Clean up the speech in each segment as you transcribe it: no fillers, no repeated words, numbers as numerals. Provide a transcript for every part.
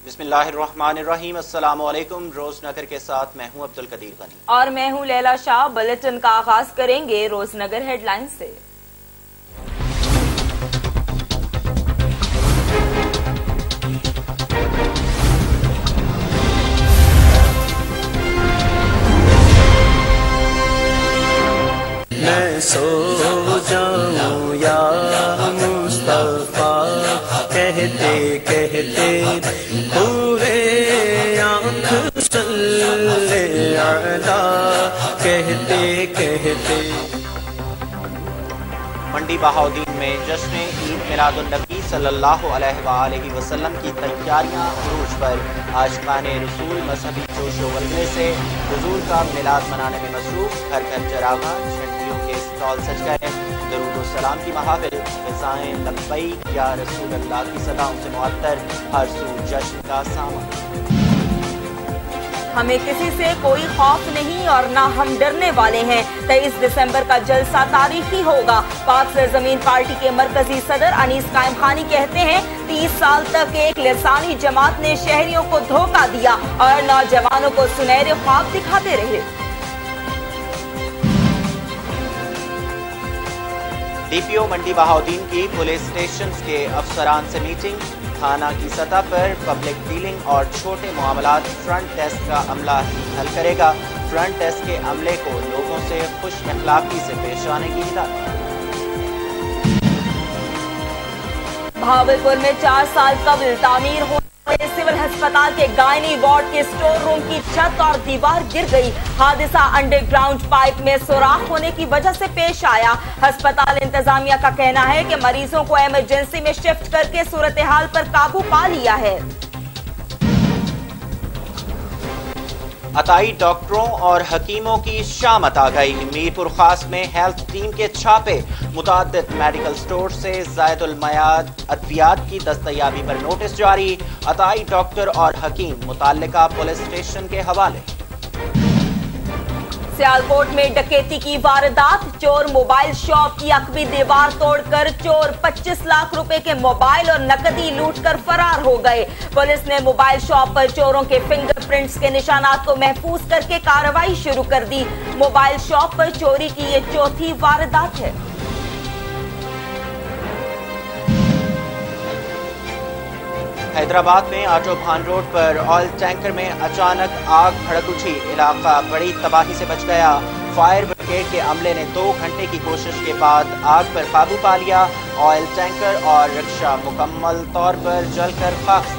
بسم اللہ الرحمن الرحیم، السلام علیکم۔ روز نگر کے ساتھ میں ہوں عبد القدیر غنی اور میں ہوں لیلا شاہ۔ بلیٹن کا آغاز کریں گے روز نگر ہیڈ لائن سے۔ میں سو جاؤں یا مصطفیٰ کہتے کہتے ہوئے آنکھ صلی علی کہتے کہتے۔ منڈی بہاؤدین میں جشن عید میلاد النبی صلی اللہ علیہ وآلہ وسلم کی تیاریاں عروج پر۔ عاشقان رسول مذہبی جوش و ولولے سے حضور کا میلاد منانے میں مصروف۔ گھر گھر چراغاں، چھٹیوں کے اسٹال سج گئے۔ درود و سلام کی محافل، فضائیں لبیک یا رسول اللہ کی صداؤں سے معطر، ہر سو جشن کا سامان۔ ہمیں کسی سے کوئی خوف نہیں اور نہ ہم ڈرنے والے ہیں۔ 23 دسمبر کا جلسہ تاریخی ہوگا۔ پاک سرزمین پارٹی کے مرکزی صدر انیس قائم خانی کہتے ہیں 30 سال تک ایک لسانی جماعت نے شہریوں کو دھوکہ دیا اور نوجوانوں کو سنہرے خواب دکھاتے رہے۔ ڈی پی او منڈی بہاؤدین کی پولیس اسٹیشنز کے افسران سے میٹنگ۔ تھانہ کی سطح پر پبلک ڈیلنگ اور چھوٹے معاملات فرنٹ ڈیسک کا عملہ ہی حل کرے گا۔ فرنٹ ڈیسک کے عملے کو لوگوں سے خوش اخلاقی سے پیش آنے کی ہدایت۔ بھاولپور میں 4 سال قبل تعمیر ہونے والے سول ہسپتال کے گائنی وارڈ کے اسٹور روم کی چھت اور دیوار گر گئی۔ حادثہ انڈر گراؤنڈ پائپ میں سوراخ ہونے کی وجہ سے پیش آیا۔ ہسپتال انتظامیہ کا کہنا ہے کہ مریضوں کو ایمرجنسی میں شفٹ کر کے صورتحال پر قابو پا لیا ہے۔ عطائی ڈاکٹروں اور حکیموں کی شامت آ گئی۔ میرپور خاص میں ہیلتھ ٹیم کے چھاپے۔ متعدد میڈیکل سٹور سے زائد المیعاد ادویات کی دستیابی پر نوٹس جاری۔ عطائی ڈاکٹر اور حکیم متعلقہ پولیس اسٹیشن کے حوالے۔ سیالکوٹ میں ڈکیتی کی واردات۔ چور موبائل شاپ کی عقبی دیوار توڑ کر چور 25 لاکھ روپے کے موبائل اور نقدی لوٹ کر فرار ہو گئے۔ پولیس نے موبائل شاپ پر چوروں کے فنگر پرنٹس کے نشانات کو محفوظ کر کے کارروائی شروع کر دی۔ موبائل شاپ پر چوری کی یہ چوتھی واردات ہے۔ حیدرآباد میں آٹو بھان روڈ پر آئل ٹینکر میں اچانک آگ بھڑک اٹھی۔ علاقہ بڑی تباہی سے بچ گیا۔ فائر بریگیڈ کے عملے نے 2 گھنٹے کی کوشش کے بعد آگ پر قابو پا لیا۔ آئل ٹینکر اور رکشہ مکمل طور پر جل کر خاک۔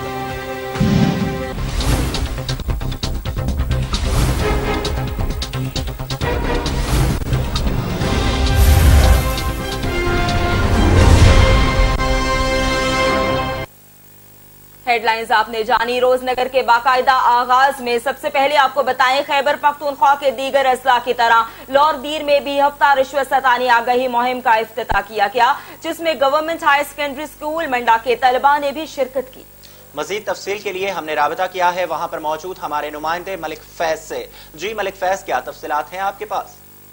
ہیڈ لائنز آپ نے جانی روز نگر کے باقاعدہ آغاز میں۔ سب سے پہلے آپ کو بتائیں خیبر پختونخوا کے دیگر اضلاع کی طرح لور دیر میں بھی ہفتہ رشوت ستانی آگہی مہم کا افتتاح کیا گیا، جس میں government high secondary school Munda کے طلباء نے بھی شرکت کی۔ مزید تفصیل کے لیے ہم نے رابطہ کیا ہے وہاں پر موجود ہمارے نمائندے ملک فیض سے۔ جی ملک فیض، کیا تفصیلات ہیں آپ کے پاس؟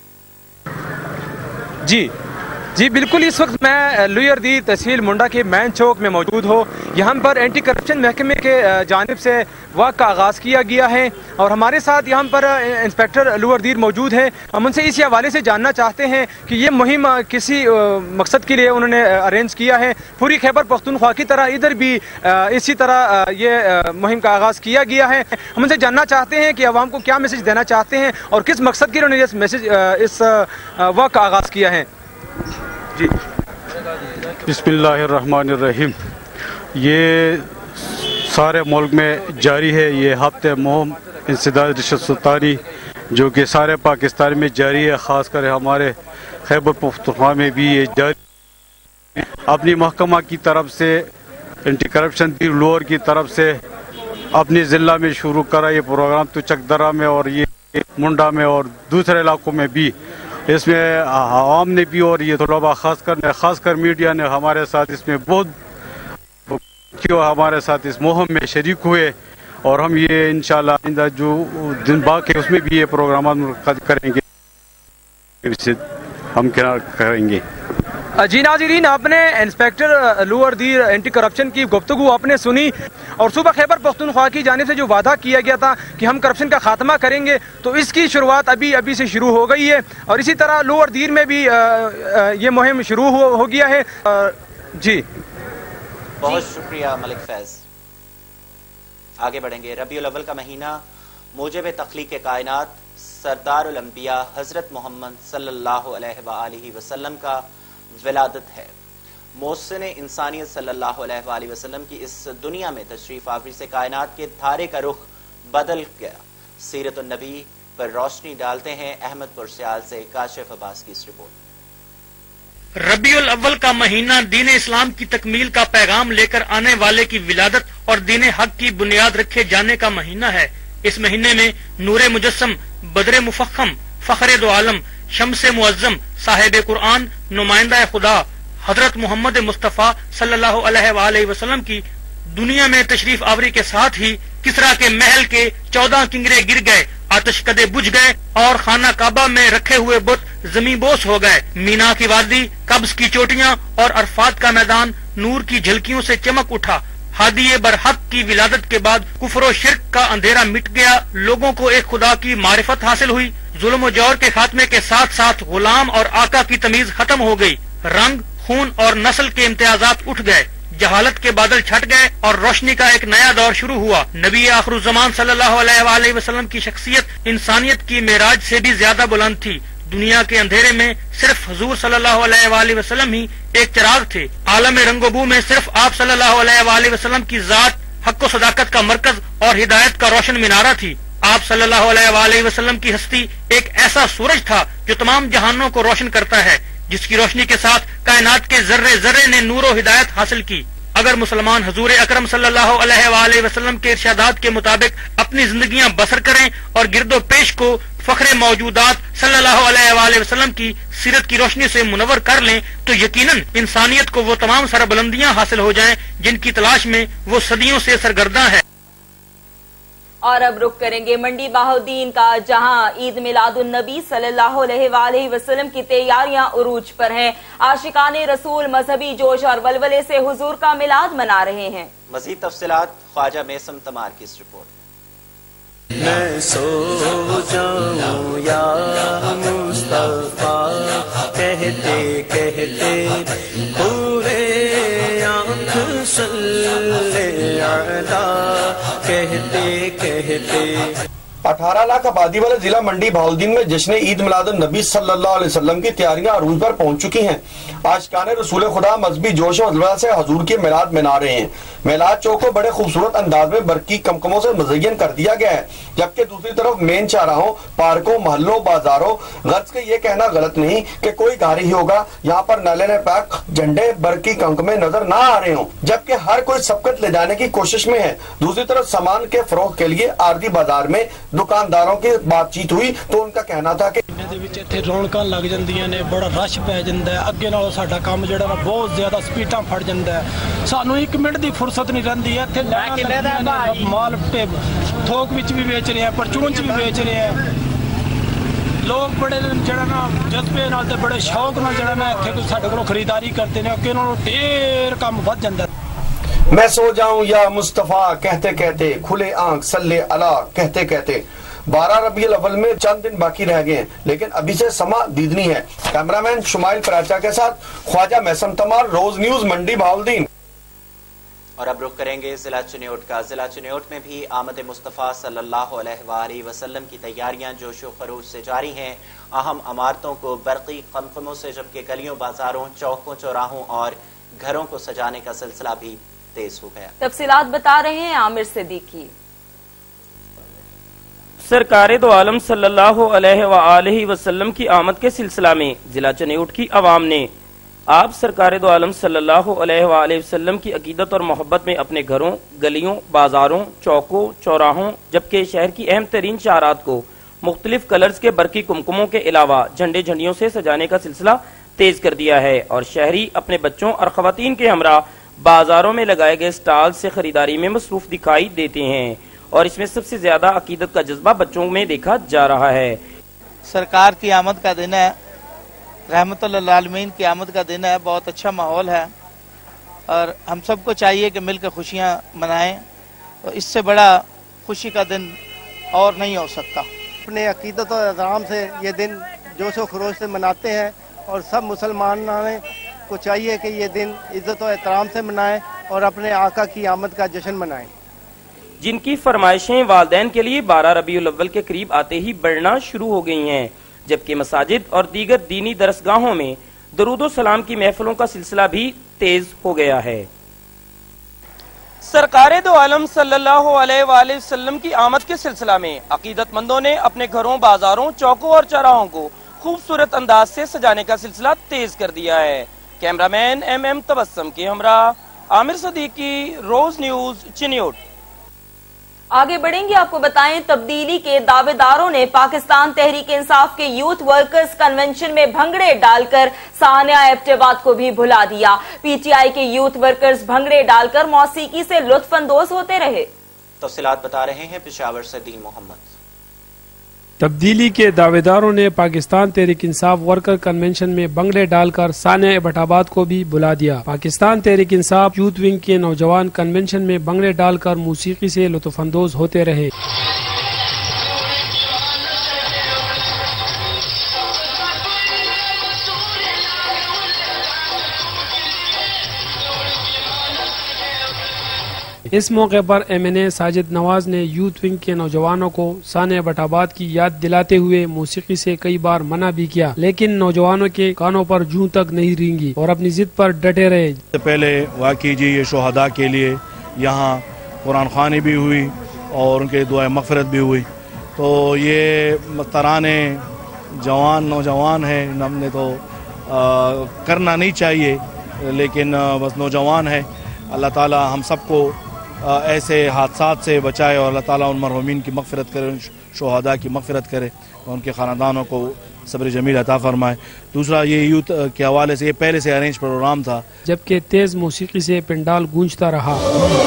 جی بالکل، اس وقت میں لوئر دی تحصیل منڈا کے مین چوک میں موجود ہوں۔ یہاں پر اینٹی کرپشن محکمے کے جانب سے واک کا آغاز کیا گیا ہے اور ہمارے ساتھ یہاں پر انسپیکٹر لوئر دیر موجود ہیں۔ ہم ان سے اسی حوالے سے جاننا چاہتے ہیں کہ یہ مہم کسی مقصد کے لیے انہوں نے ارینج کیا ہے۔ پوری خیبر پختونخوا کی طرح ادھر بھی اسی طرح یہ مہم کا آغاز کیا گیا ہے۔ ہم ان سے جاننا چاہتے ہیں کہ عوام کو کیا میسج دینا چاہتے ہیں اور کس مقصد کے لیے انہوں نے اس واک کا آغاز کیا ہے۔ جی بسم اللہ الرحمن الرحیم۔ یہ سارے ملک میں جاری ہے یہ ہفتہ مہم انسداد رشوت ستانی، جو کہ سارے پاکستان میں جاری ہے، خاص کر ہمارے خیبر پختونخوا میں بھی یہ جاری۔ اپنی محکمہ کی طرف سے اینٹی کرپشن بھی لور کی طرف سے اپنی ضلع میں شروع کرا یہ پروگرام، تو چک درہ میں اور یہ منڈا میں اور دوسرے علاقوں میں بھی۔ اس میں عوام نے بھی اور یہ طلباء خاص کر میڈیا نے ہمارے ساتھ اس میں بہت ہمارے ساتھ اس مہم میں شریک ہوئے، اور ہم یہ انشاءاللہ آئندہ جو دن باقی اس میں بھی یہ پروگرامات منعقد کریں گے، ہم کریں گے۔ جی ناظرین، آپ نے inspector Lower Dir anti corruption کی گفتگو آپ نے سنی، اور صوبہ خیبر پختونخوا کی جانب سے جو وعدہ کیا گیا تھا کہ ہم کرپشن کا خاتمہ کریں گے، تو اس کی شروعات ابھی سے شروع ہو گئی ہے، اور اسی طرح لور دیر میں بھی یہ مہم شروع ہو گیا ہے۔ جی بہت شکریہ ملک فیض۔ آگے بڑھیں گے۔ ربیع الاول کا مہینہ موجب تخلیق کائنات سردار الانبیاء حضرت محمد صلی اللہ علیہ وآلہ وسلم کا ولادت ہے۔ محسن انسانیت صلی اللہ علیہ وآلہ وسلم کی اس دنیا میں تشریف آوری سے کائنات کے دھارے کا رخ بدل گیا۔ سیرت النبی پر روشنی ڈالتے ہیں احمد پور سیال سے کاشف عباس کی اس رپورٹ۔ ربیع الاول کا مہینہ دین اسلام کی تکمیل کا پیغام لے کر آنے والے کی ولادت اور دین حق کی بنیاد رکھے جانے کا مہینہ ہے۔ اس مہینے میں نور مجسم، بدر مفخم، فخر دو عالم، شمس معظم، صاحب قرآن، نمائندہ خدا حضرت محمد مصطفیٰ صلی اللہ علیہ وآلہ وسلم کی دنیا میں تشریف آوری کے ساتھ ہی کسرا کے محل کے 14 کنگرے گر گئے، آتش کدے بجھ گئے، اور خانہ کعبہ میں رکھے ہوئے بت زمین بوس ہو گئے۔ مینا کی وادی، قبض کی چوٹیاں اور عرفات کا میدان نور کی جھلکیوں سے چمک اٹھا۔ ہادی برحق کی ولادت کے بعد کفر و شرک کا اندھیرا مٹ گیا، لوگوں کو ایک خدا کی معرفت حاصل ہوئی، ظلم و جور کے خاتمے کے ساتھ ساتھ غلام اور آقا کی تمیز ختم ہو گئی، رنگ، خون اور نسل کے امتیازات اٹھ گئے، جہالت کے بادل چھٹ گئے اور روشنی کا ایک نیا دور شروع ہوا۔ نبی آخر الزمان صلی اللہ علیہ وآلہ وسلم کی شخصیت انسانیت کی معراج سے بھی زیادہ بلند تھی۔ دنیا کے اندھیرے میں صرف حضور صلی اللہ علیہ وآلہ وسلم ہی ایک چراغ تھے۔ عالم رنگ و بو میں صرف آپ صلی اللہ علیہ وآلہ وسلم کی ذات حق و صداقت کا مرکز اور ہدایت کا روشن مینارہ تھی۔ آپ صلی اللہ علیہ وآلہ وسلم کی ہستی ایک ایسا سورج تھا جو تمام جہانوں کو روشن کرتا ہے، جس کی روشنی کے ساتھ کائنات کے ذرے ذرے نے نور و ہدایت حاصل کی۔ اگر مسلمان حضور اکرم صلی اللہ علیہ وآلہ وسلم کے ارشادات کے مطابق اپنی زندگیاں بسر کریں اور گرد و پیش کو فخر موجودات صلی اللہ علیہ وآلہ وسلم کی سیرت کی روشنی سے منور کر لیں تو یقیناً انسانیت کو وہ تمام سربلندیاں حاصل ہو جائیں جن کی تلاش میں وہ صدیوں سے سرگرداں ہے۔ اور اب رخ کریں گے منڈی بہاؤدین کا، جہاں عید میلاد النبی صلی اللہ علیہ وآلہ وسلم کی تیاریاں عروج پر ہیں۔ عاشقان رسول مذہبی جوش اور ولولے سے حضور کا میلاد منا رہے ہیں۔ مزید تفصیلات خواجہ میسم تمار کی اس رپورٹ۔ میں سو جاؤں یا مصطفیٰ کہتے کہتے پورے آنکھ صلی علیہ کہتے کہتے 18 لاکھ آبادی والے ضلع منڈی بہاؤدین میں جشن عید میلاد النبی صلی اللہ علیہ وسلم کی تیاریاں عروج پر پہنچ چکی ہیں۔ عاشقان رسول خدا مذہبی جوش و ولولہ سے حضور کی میلاد منا رہے ہیں۔ میلاد چوک کو بڑے خوبصورت انداز میں برقی کمکموں سے مزین کر دیا گیا ہے، جبکہ دوسری طرف مین چاراہوں، پارکوں، محلوں، بازاروں، غرض کے یہ کہنا غلط نہیں کہ کوئی گھر ہی ہوگا یہاں پر نالے پیک جھنڈے برقی کمکمے نظر نہ آ رہے ہوں، جبکہ ہر کوئی سبقت لے جانے کی کوشش میں ہے۔ دوسری طرف سامان کے فروغ کے لیے عارضی بازار میں دکانداروں کی بات چیت ہوئی تو ان کا کہنا تھا کہ رونقاں لگ جاندیاں نے، بڑا رش پی جاندا ہے، اگے نالوں ساڈا کام جڑا بہت زیادہ سپیڈاں پھڑ جاندا ہے، سانوں 1 منٹ دی فرصت نہیں رہندی ہے۔ ایتھے مال تھوک وچ بھی بیچ رہے ہیں، پرچون وچ بھی بیچ رہے ہیں، لوگ بڑے جڑا نا جذبے نال تے بڑے شوق نال جڑا نا ایتھے کوئی ساڈے کولوں خریداری کرتے نے، اگے نالوں ڈھیر کام ود جاندا ہے۔ میں سو جاؤں یا مصطفیٰ کہتے کہتے، کھلے آنکھ صلی اللہ کہتے کہتے 12 ربیع الاول میں چند دن باقی رہ گئے ہیں، لیکن ابھی سے سما دیدنی ہے۔ کیمرامین شمائل پراچا کے ساتھ خواجہ میسم تمار، روز نیوز، منڈی بہاؤدین۔ اور اب رخ کریں گے ضلع چنیوٹ کا۔ ضلع چنیوٹ میں بھی آمد مصطفیٰ صلی اللہ علیہ وآلہ وسلم کی تیاریاں جوش و خروش سے جاری ہیں۔ اہم عمارتوں کو برقی قمقموں سے، جبکہ گلیوں، بازاروں، چوکوں، چوراہوں اور گھروں کو سجانے کا سلسلہ بھی تیز ہو گیا۔ تفصیلات بتا رہے ہیں عامر صدیقی۔ سرکار دو عالم صلی اللہ علیہ وآلہ وسلم کی آمد کے سلسلہ میں ضلع چنیوٹ کی عوام نے آپ سرکار دو عالم صلی اللہ علیہ وآلہ وسلم کی عقیدت اور محبت میں اپنے گھروں، گلیوں، بازاروں، چوکوں، چوراہوں، جبکہ شہر کی اہم ترین شاہراہات کو مختلف کلرز کے برقی کمکموں کے علاوہ جھنڈے جھنڈیوں سے سجانے کا سلسلہ تیز کر دیا ہے، اور شہری اپنے بچوں اور خواتین کے ہمراہ بازاروں میں لگائے گئے سٹال سے خریداری میں مصروف دکھائی دیتے ہیں، اور اس میں سب سے زیادہ عقیدت کا جذبہ بچوں میں دیکھا جا رہا ہے۔ سرکار کی آمد کا دن ہے، रहमतुल लिल आलमीन की आमद का दिन है। बहुत अच्छा माहौल है और हम सबको चाहिए कि मिलकर खुशियाँ मनाएं। तो इससे बड़ा खुशी का दिन और नहीं हो सकता। अपने अकीदत और एहतराम से ये दिन जोश व खरोश से मनाते हैं और सब मुसलमानों को चाहिए कि ये दिन इज्जत और एहतराम से मनाएं और अपने आका की आमद का जश्न मनाएं। जिनकी फरमाइशें वालदैन के लिए 12 रबीउल अव्वल के करीब आते ही बढ़ना शुरू हो गई हैं, जबकि मसाजिद और दीगर दीनी दरसगाहों में दरूदो सलाम की महफिलों का सिलसिला भी तेज हो गया है। सरकारे दो आलम सल्लल्लाहु अलैहि वसल्लम की आमद के सिलसिला में अकीदतमंदों ने अपने घरों, बाजारों, चौकों और चौराहों को खूबसूरत अंदाज से सजाने का सिलसिला तेज कर दिया है। कैमरामैन MM तबस्सुम के हमरा आमिर सदीकी, रोज न्यूज, चिन्योट। आगे बढ़ेंगे, आपको बताएं तब्दीली के दावेदारों ने पाकिस्तान तहरीक इंसाफ के यूथ वर्कर्स कन्वेंशन में भंगड़े डालकर सानिया एबटाबाद को भी भुला दिया। PTI के यूथ वर्कर्स भंगड़े डालकर मौसीकी से लुत्फअंदोज होते रहे। तफसीलात बता रहे हैं पेशावर से दीन मोहम्मद। तब्दीली के दावेदारों ने पाकिस्तान तहरीक इंसाफ वर्कर कन्वेंशन में भंगड़े डालकर सानिया एबटाबाद को भी बुला दिया। पाकिस्तान तहरीक इंसाफ यूथ विंग के नौजवान कन्वेंशन में भंगड़े डालकर मौसीकी से लुत्फअंदोज होते रहे। इस मौके पर MNA साजिद नवाज ने यूथ विंग के नौजवानों को सानिया एबटाबाद की याद दिलाते हुए मौसीकी से कई बार मना भी किया, लेकिन नौजवानों के कानों पर जूं तक नहीं रेंगी और अपनी जिद पर डटे रहे। पहले वाकई जी ये शोहदा के लिए यहाँ कुरान ख़वानी भी हुई और उनके दुआ मग़फ़िरत भी हुई। तो ये तराने जवान नौजवान हैं, हमने तो करना नहीं चाहिए, लेकिन बस नौजवान है। अल्लाह ताला हम सबको ऐसे हादसात से बचाए और अल्लाह ताला उन मरहूमीन की मग़फ़िरत करे, शोहदा की मग़फ़िरत करे और उनके ख़ानदानों को सब्र जमील अता फरमाए। दूसरा, ये यूथ के हवाले से ये पहले से अरेंज प्रोग्राम था, जबकि तेज मौसीकी से पंडाल गूंजता रहा।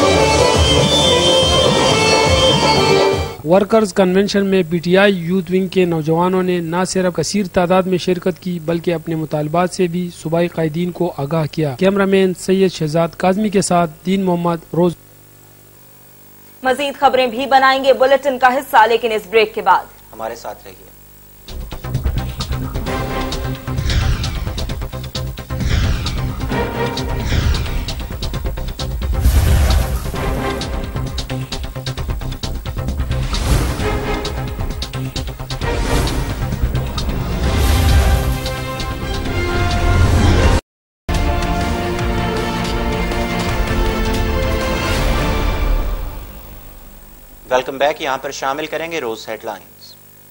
वर्कर्स कन्वेंशन में PTI यूथ विंग के नौजवानों ने न सिर्फ कसीर तादाद में शिरकत की बल्कि अपने मुतालबात से भी सूबाई कायदीन को आगाह किया। कैमरामैन सैयद शहजाद काज़मी के साथ दीन मोहम्मद, रोज। मजीद खबरें भी बनाएंगे बुलेटिन का हिस्सा, लेकिन इस ब्रेक के बाद हमारे साथ रहिए। Welcome back. यहां पर शामिल करेंगे रोज हेडलाइंस।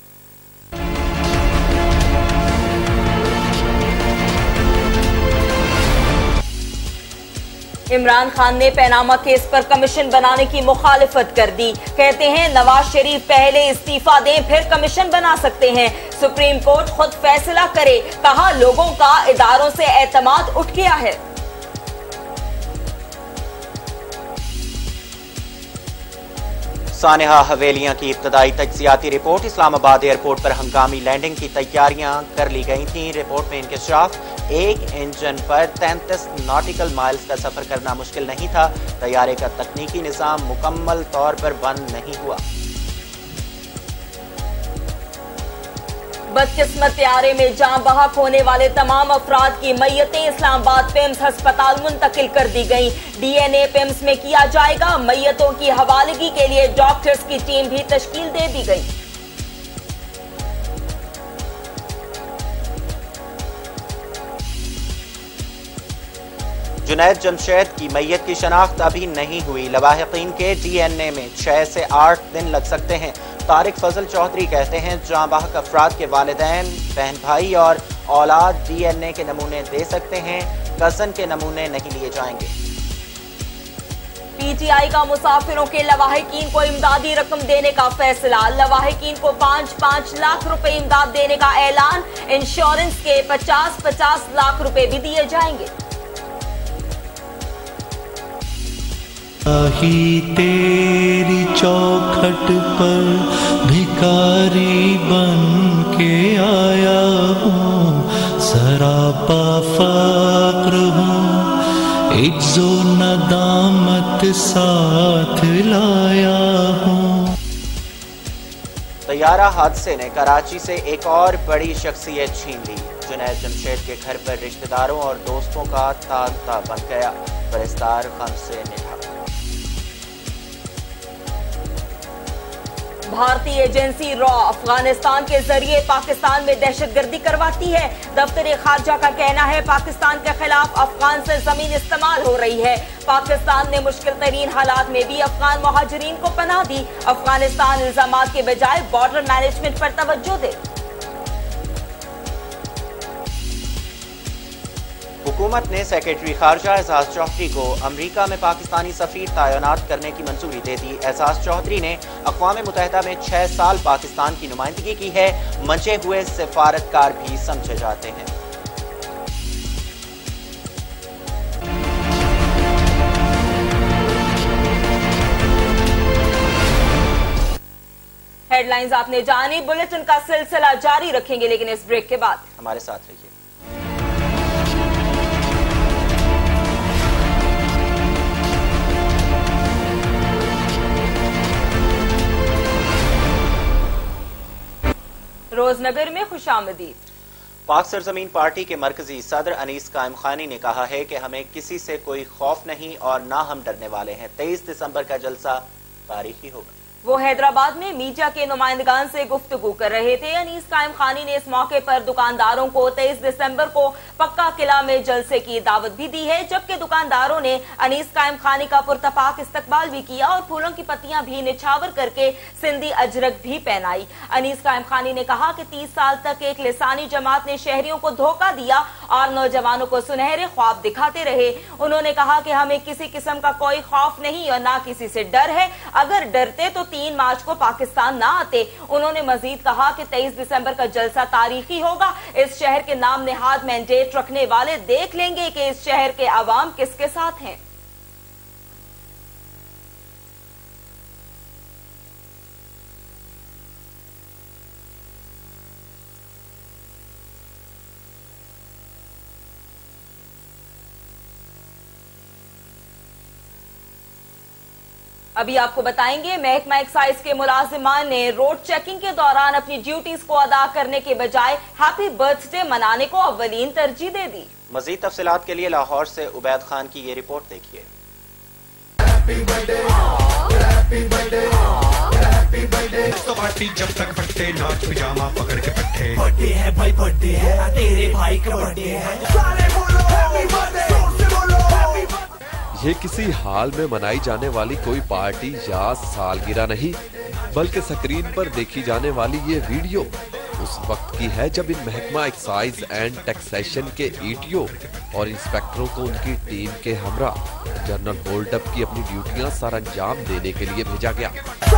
इमरान खान ने पैनामा केस पर कमीशन बनाने की मुखालिफत कर दी। कहते हैं नवाज शरीफ पहले इस्तीफा दें फिर कमीशन बना सकते हैं, सुप्रीम कोर्ट खुद फैसला करे। कहा लोगों का इदारों से एतमाद उठ गया है। सानिया हवेलियां की इब्तदाई तज्जियाती रिपोर्ट। इस्लामाबाद एयरपोर्ट पर हंगामी लैंडिंग की तैयारियां कर ली गई थीं। रिपोर्ट में इंकशाफ, एक इंजन पर 33 नॉटिकल माइल्स का सफर करना मुश्किल नहीं था। तैयारे का तकनीकी निज़ाम मुकम्मल तौर पर बंद नहीं हुआ। बदकिस्मत त्यारे में जान बहक होने वाले तमाम अफराद की मैयतें इस्लामाबाद पिम्स अस्पताल मुंतकिल कर दी गई। DNA पिम्स में किया जाएगा। मैयतों की हवालगी के लिए डॉक्टर्स की टीम भी तश्कील दे दी गई। जुनैद जमशेद की मैयत की शनाख्त अभी नहीं हुई। लवाहिकीन के DNA में 6 से 8 दिन लग सकते हैं। तारिक फजल चौधरी कहते हैं जां बहक अफराद के वालिदैन, बहन भाई और औलाद DNA के नमूने दे सकते हैं, कज़न के नमूने नहीं लिए जाएंगे। PTI का मुसाफिरों के लवाहिकीन को इमदादी रकम देने का फैसला। लवाहिकीन को 5-5 लाख रुपए इमदाद देने का ऐलान। इंश्योरेंस के 50-50 लाख रुपए भी दिए जाएंगे। ही तेरी चौखट पर भिखारी बन के आया हूँ। सरापा फक्र हूँ, इज्जो नदामत साथ लाया हूँ। तैयारा हादसे ने कराची से एक और बड़ी शख्सियत छीन ली। जुनैद जमशेद के घर पर रिश्तेदारों और दोस्तों का तांता बन गया। गिरफ्तार गम से निठा। भारतीय एजेंसी रॉ अफगानिस्तान के जरिए पाकिस्तान में दहशतगर्दी करवाती है। दफ्तर खारजा का कहना है पाकिस्तान के खिलाफ अफगान से जमीन इस्तेमाल हो रही है। पाकिस्तान ने मुश्किल तरीन हालात में भी अफगान मुहाजिरीन को पनाह दी। अफगानिस्तान इल्जामात के बजाय बॉर्डर मैनेजमेंट पर तवज्जो दे। हुकूमत ने सेक्रेटरी खारजा एजाज चौधरी को अमरीका में पाकिस्तानी सफीर तैनात करने की मंजूरी दे दी। एजाज चौधरी ने अक़वाम मुत्तहिदा में 6 साल पाकिस्तान की नुमाइंदगी की है। मंचे हुए सिफारतकार भी समझे जाते हैं। हेडलाइंस आपने जानी, बुलेटिन का सिलसिला जारी रखेंगे लेकिन इस ब्रेक के बाद। हमारे साथ रहिए। रोजनगर में खुशामदीद। पाक सरजमीन पार्टी के मरकजी सदर अनीस कायम खानी ने कहा है कि हमें किसी से कोई खौफ नहीं और ना हम डरने वाले हैं। 23 दिसंबर का जलसा तारीखी होगा। वो हैदराबाद में मीडिया के नुमाइंदगान से गुफ्तगू कर रहे थे। अनीस कायम खानी ने इस मौके पर दुकानदारों को 23 दिसंबर को पक्का किला में जलसे की दावत भी दी है, जबकि दुकानदारों ने अनीस कायम खानी का पुरतपाक इस्तकबाल भी किया और फूलों की पत्तियां भी निछावर करके सिंधी अजरक भी पहनाई। अनीस कायम खानी ने कहा कि 30 साल तक एक लिसानी जमात ने शहरियों को धोखा दिया और नौजवानों को सुनहरे ख्वाब दिखाते रहे। उन्होंने कहा कि हमें किसी किस्म का कोई खौफ नहीं और ना किसी से डर है। अगर डरते तो 3 मार्च को पाकिस्तान ना आते। उन्होंने मजीद कहा कि 23 दिसंबर का जलसा तारीखी होगा। इस शहर के नाम नेहाद मैंडेट रखने वाले देख लेंगे कि इस शहर के अवाम किसके साथ हैं। अभी आपको बताएंगे, महकमा एक्साइज के मुलाजिमान ने रोड चेकिंग के दौरान अपनी ड्यूटीज को अदा करने के बजाय हैप्पी बर्थडे मनाने को अव्वलीन तरजीह दे दी। मजीद तफसीलात के लिए लाहौर से उबैद खान की ये रिपोर्ट देखिए। पार्टी जब तक फटते नाच पिजामा पकड़ के पट्टे। बर्थडे है भाई, बर्थडे है तेरे भाई का बर्थडे है। सारे बोलो हैप्पी बर्थडे, जोर से बोलो हैप्पी बर्थडे। ये किसी हाल में मनाई जाने वाली कोई पार्टी या सालगिरह नहीं, बल्कि स्क्रीन पर देखी जाने वाली ये वीडियो उस वक्त की है जब इन महकमा एक्साइज एंड टैक्सेशन के ईटीओ और इंस्पेक्टरों को उनकी टीम के हमरा जनरल होल्डअप की अपनी ड्यूटियां सर अंजाम देने के लिए भेजा गया।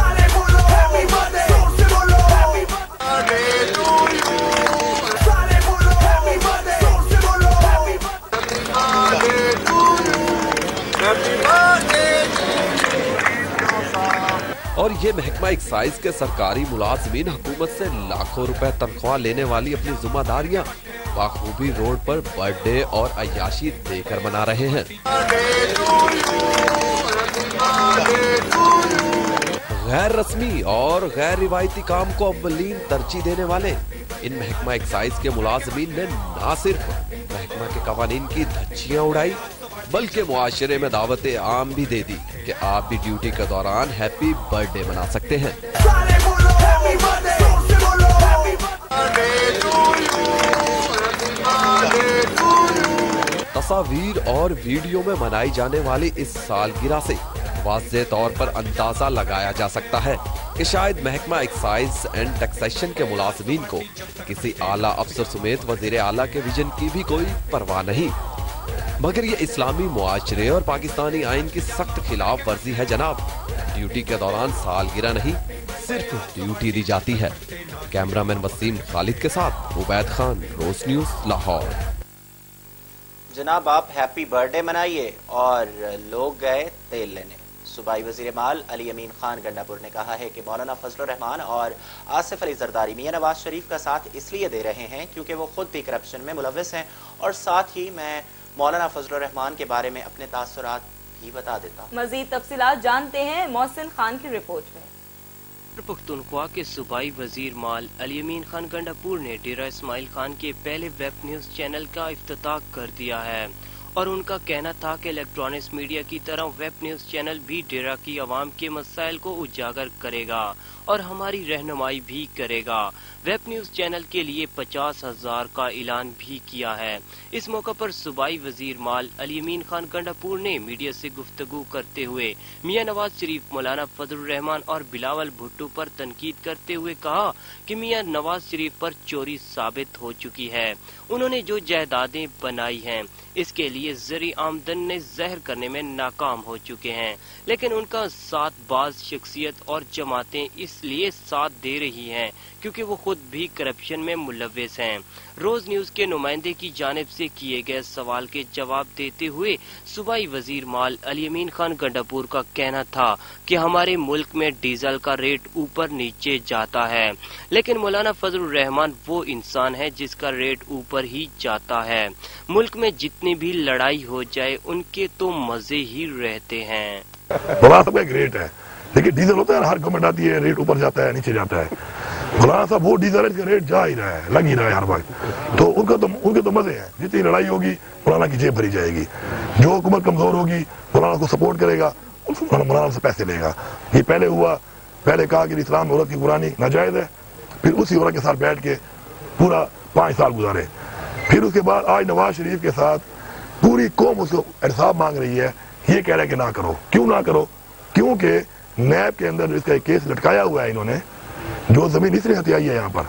और ये महकमा एक्साइज के सरकारी मुलाजमीन हुकूमत से लाखों रुपए तनख्वाह लेने वाली अपनी जिम्मेदारियां बाखूबी रोड पर बर्थडे और अय्याशी देकर मना रहे हैं। गैर रस्मी और गैर रिवायती काम को अव्वलीन तरजीह देने वाले इन महकमा एक्साइज के मुलाजमीन ने न सिर्फ महकमा के कवानीन की धज्जियां उड़ाई बल्कि मुआशरे में दावतें आम भी दे दी कि आप भी ड्यूटी के दौरान हैप्पी बर्थडे मना सकते हैं। तस्वीर और वीडियो में मनाई जाने वाली इस सालगिरह से वाज़ेह तौर पर अंदाजा लगाया जा सकता है कि शायद महकमा एक्साइज एंड टैक्सेशन के मुलाजमीन को किसी आला अफसर समेत वजीर आला के विजन की भी कोई परवाह नहीं, मगर ये इस्लामी मुआशरे और पाकिस्तानी आइन की सख्त खिलाफ वर्जी है जनाब। ड्यूटी के दौरान सालगिरह नहीं, सिर्फ ड्यूटी दी जाती है। कैमरामैन वसीम खालिद के साथ उबैद खान, रोज न्यूज, लाहौर। जनाब, आप हैप्पी बर्थडे मनाइए और लोग गए तेल लेने। صوبائی وزیر مال علی امین خان گنڈاپور نے کہا ہے کہ مولانا فضل الرحمان اور آصف علی زرداری میاں نواز شریف کا ساتھ اس لیے دے رہے ہیں کیونکہ وہ خود بھی کرپشن میں ملوث ہیں، اور ساتھ ہی میں مولانا فضل الرحمان کے بارے میں اپنے تاثرات بھی بتا دیتا ہوں۔ مزید تفصیلات جانتے ہیں محسن خان کی رپورٹ میں۔ پختونخوا کے صوبائی وزیر مال علی امین خان گنڈاپور نے ڈیرہ اسماعیل خان کے پہلے ویب نیوز چینل کا افتتاح کر دیا ہے، اور ان کا کہنا تھا کہ الیکٹرانکس میڈیا کی طرح ویب نیوز چینل بھی ڈیرہ کی عوام کے مسائل کو اجاگر کرے گا اور ہماری رہنمائی بھی کرے گا۔ ویب نیوز چینل کے لیے 50,000 کا اعلان بھی کیا ہے۔ اس موقع پر صوبائی وزیر مال علی امین خان گنڈاپور نے میڈیا سے گفتگو کرتے ہوئے میاں نواز شریف، مولانا فضل الرحمان اور بلاول بھٹو پر تنقید کرتے ہوئے کہا کہ میاں نواز شریف پر چوری ثابت ہو چکی ہے۔ انہوں نے جو جائیدادیں بنائی ہیں اس کے لیے زرعی آمدن نے زہر کرنے میں ناکام ہو چکے ہیں، لیکن ان کا ساتھ بعض شخصیت اور جماعتیں اس لیے ساتھ دے رہی ہیں کیونکہ وہ خود بھی کرپشن میں ملوث ہیں۔ روز نیوز کے نمائندے کی جانب سے کیے گئے سوال کے جواب دیتے ہوئے صوبائی وزیر مال علی امین خان گنڈاپور کا کہنا تھا کہ ہمارے ملک میں ڈیزل کا ریٹ اوپر نیچے جاتا ہے، لیکن مولانا فضل الرحمان وہ انسان ہے جس کا ریٹ اوپر ہی جاتا ہے۔ ملک میں جتنی بھی لڑائی ہو جائے ان کے تو مزے ہی رہتے ہیں۔ مولانا صاحب کا ایک ریٹ ہے، لیکن ڈیزل ہوتا ہے ہر گورنمنٹ آتی ہے ریٹ اوپر جاتا ہے نیچے جاتا ہے۔ مولانا صاحب وہ ڈیزل کا ریٹ جا ہی رہا ہے، لگ ہی رہا ہے ہر وقت، تو ان کے تو مزے ہیں۔ جتنی لڑائی ہوگی مولانا کی جیب بھری جائے گی، جو حکومت کمزور ہوگی مولانا کو سپورٹ کرے گا، مولانا سے پیسے لے گا۔ یہ پہلے ہوا، پہلے کہا کہ اسلام میں عورت کی قربانی ناجائز ہے، پھر اسی عورت کے ساتھ بیٹھ کے پورا 5 سال گزارے، پھر اس کے بعد آج نواز شریف کے ساتھ پوری قوم اس کو انصاف مانگ رہی ہے، یہ کہہ رہا ہے کہ نہ کرو۔ کیوں نہ کرو؟ کیونکہ نیب کے اندر اس کا ایک کیس لٹکایا ہوا ہے انہوں نے، جو زمین اس لیے ہتھیائی ہے یہاں پر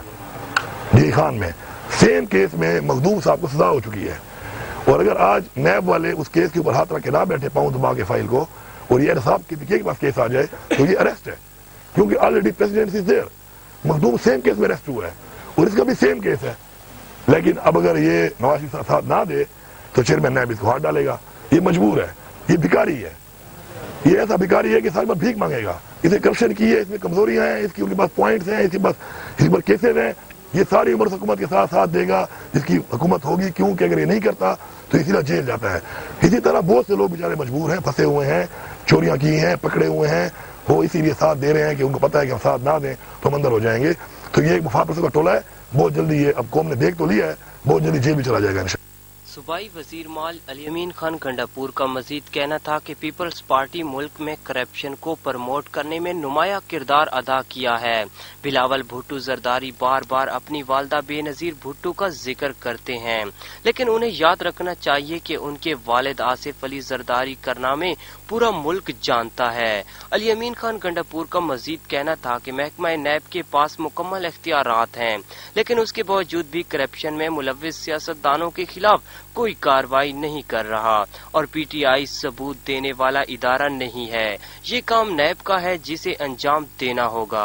ڈی خان میں، سیم کیس میں مخدوم صاحب کو سزا ہو چکی ہے، اور اگر آج نیب والے اس کیس کے اوپر ہاتھ رکھ کے نہ بیٹھے پاؤں دبا کے فائل کو، اور یہ انصاف کے پاس کیس آ جائے تو یہ اریسٹ ہے، کیونکہ already president is there, Makhdoom same case میں اریسٹ ہوا ہے اور اس کا بھی سیم کیس ہے۔ لیکن اب اگر یہ نواز شریف ساتھ نہ دے تو چیئرمین نیب اس کو ہاتھ ڈالے گا، یہ مجبور ہے، یہ بھکاری ہے، یہ ایسا بھکاری ہے کہ سال بھر بھیک مانگے گا۔ اسے کرپشن کی ہے، اس میں کمزوریاں ہیں، اس کی ان کے پاس پوائنٹس ہیں، اس کے پاس کیسز ہیں، یہ ساری عمر حکومت کے ساتھ دے گا جس کی حکومت ہوگی، کیونکہ اگر یہ نہیں کرتا تو اسی طرح جیل جاتا ہے۔ اسی طرح بہت سے لوگ بیچارے مجبور ہیں، پھنسے ہوئے ہیں، چوریاں کی ہیں، پکڑے ہوئے ہیں، وہ اسی لیے ساتھ دے رہے ہیں کہ ان کو پتہ ہے کہ ہم ساتھ نہ دیں تو ہم اندر ہو جائیں گے۔ تو یہ ایک مفاد پرستوں کا ٹولہ ہے، بہت جلدی یہ اب قوم نے دیکھ تو لیا ہے، بہت جلدی جیل بھی چلا جائے گا انشاءاللہ۔ صوبائی وزیر مال علی امین خان گنڈاپور کا مزید کہنا تھا کہ پیپلز پارٹی ملک میں کرپشن کو پروموٹ کرنے میں نمایاں کردار ادا کیا ہے۔ بلاول بھٹو زرداری بار بار اپنی والدہ بے نظیر بھٹو کا ذکر کرتے ہیں، لیکن انہیں یاد رکھنا چاہیے کہ ان کے والد آصف علی زرداری کارنامے پورا ملک جانتا ہے۔ علی امین خان گنڈاپور کا مزید کہنا تھا کہ محکمہ نیب کے پاس مکمل اختیارات ہیں، لیکن اس کے باوجود بھی کرپشن میں ملوث سیاستدانوں کے خلاف کوئی کارروائی نہیں کر رہا، اور پی ٹی آئی ثبوت دینے والا ادارہ نہیں ہے۔ یہ کام نیب کا ہے جسے انجام دینا ہوگا۔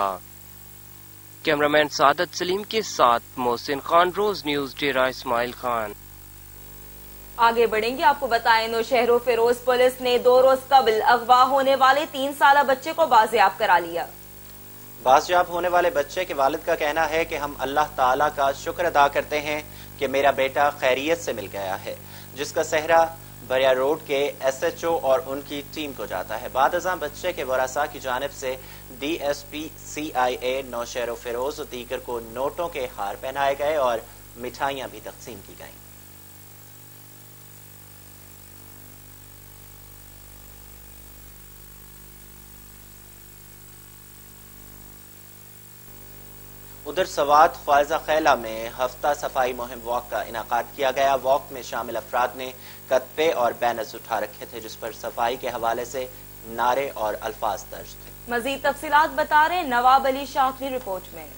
کیمرامین سعادت سلیم کے ساتھ محسن خان، روز نیوز، ڈیرہ اسماعیل خان۔ آگے بڑھیں گے، آپ کو بتائیں نوشہر و فیروز پولیس نے 2 روز قبل اغوا ہونے والے 3 سالہ بچے کو بازیاب کرا لیا۔ بازیاب ہونے والے بچے کے والد کا کہنا ہے کہ ہم اللہ تعالیٰ کا شکر ادا کرتے ہیں کہ میرا بیٹا خیریت سے مل گیا ہے، جس کا سہرا بریا روڈ کے ایس ایچ او اور ان کی ٹیم کو جاتا ہے۔ بعد ازاں بچے کے ورثاء کی جانب سے ڈی ایس پی سی آئی اے نوشہر و فیروز و دیگر کو نوٹوں کے ہار پہنائے گئے اور مٹھائیاں بھی تقسیم کی گئیں۔ ادھر سوات خواجہ خیلہ میں ہفتہ صفائی مہم واک کا انعقاد کیا گیا۔ واک میں شامل افراد نے کتبے اور بینرز اٹھا رکھے تھے جس پر صفائی کے حوالے سے نعرے اور الفاظ درج تھے۔ مزید تفصیلات بتا رہے نواب علی شاہ کی رپورٹ میں۔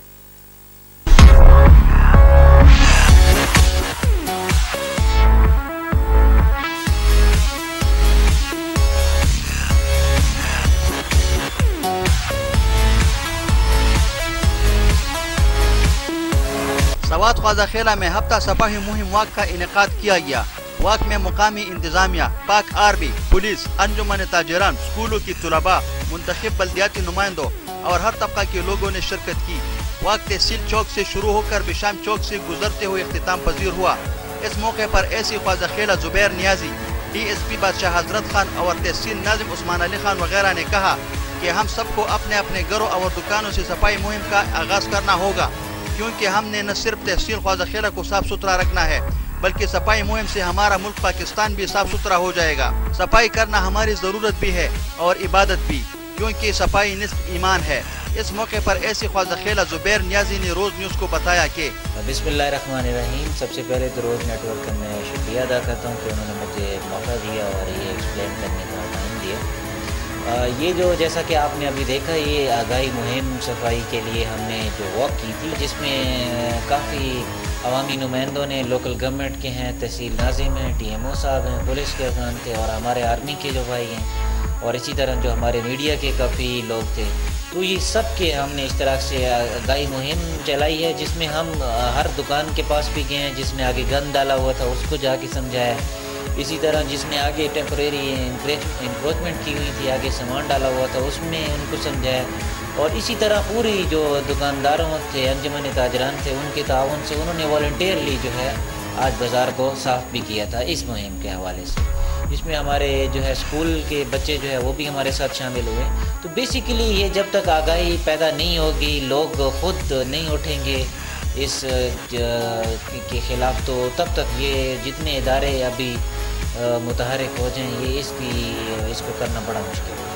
سوات خواجہ خیلہ میں ہفتہ صفائی مہم واک کا انعقاد کیا گیا۔ वाक में मुकामी इंतजामिया, पाक आर्मी, पुलिस, अंजुमन ताजिरान, स्कूलों की तुलबा, मुंतखब बल्दियाती नुमाइंदों और हर तबका के लोगों ने शिरकत की। वाक तहसील चौक से शुरू होकर बिशाम चौक से गुजरते हुए इख्तिताम पजीर हुआ। इस मौके पर एसी ख्वाजा खेला जुबैर नियाजी, DSP बादशाह हजरत खान और तहसील नाजिम उस्मान अली खान वगैरह ने कहा कि हम सबको अपने अपने घरों और दुकानों से सफाई मुहिम का आगाज करना होगा, क्योंकि हमने न सिर्फ तहसील ख्वाजा खेला को साफ सुथरा रखना है बल्कि सफाई मुहिम से हमारा मुल्क पाकिस्तान भी साफ सुथरा हो जाएगा। सफाई करना हमारी ज़रूरत भी है और इबादत भी, क्योंकि सफाई निस्फ ईमान है। इस मौके पर ऐसी ख्वाजा खेला जुबैर नियाजी ने रोज़ न्यूज़ को बताया कि बिस्मिल्लाहिर्रहमानिर्रहीम। सबसे पहले तो रोज़ नेटवर्क का मैं शुक्रिया अदा करता हूँ कि उन्होंने मुझे मौका दिया और ये एक्सप्लेन करने का टाइम दिया। ये जो जैसा कि आपने अभी देखा, ये आगाही मुहिम सफाई के लिए हमने जो वॉक की थी, जिसमें काफ़ी अवामी नुमाइंदों ने, लोकल गवर्नमेंट के हैं, तहसील नाजिम हैं, TMO साहब हैं, पुलिस के अफराद थे और हमारे आर्मी के जो भाई हैं और इसी तरह जो हमारे मीडिया के काफ़ी लोग थे। तो ये सब के हमने इस तरह से आगाही मुहिम चलाई है, जिसमें हम हर दुकान के पास भी गए हैं, जिसमें आगे गन डाला हुआ था उसको जाके समझाया। इसी तरह जिसमें आगे टेम्परेरी इंक्रोचमेंट की हुई थी, आगे सामान डाला हुआ था, उसमें उनको समझाया। और इसी तरह पूरी जो दुकानदारों थे, अंजुमन ताजरान थे, उनके ताउन से उन्होंने वॉलंटियरली जो है आज बाज़ार को साफ़ भी किया था इस मुहिम के हवाले से। इसमें हमारे जो है स्कूल के बच्चे जो है वो भी हमारे साथ शामिल हुए। तो बेसिकली ये जब तक आगाही पैदा नहीं होगी, लोग खुद नहीं उठेंगे इस के ख़िलाफ़, तो तब तक ये जितने इदारे अभी मुतहरिक हो जाएं, ये इसको करना बड़ा मुश्किल है।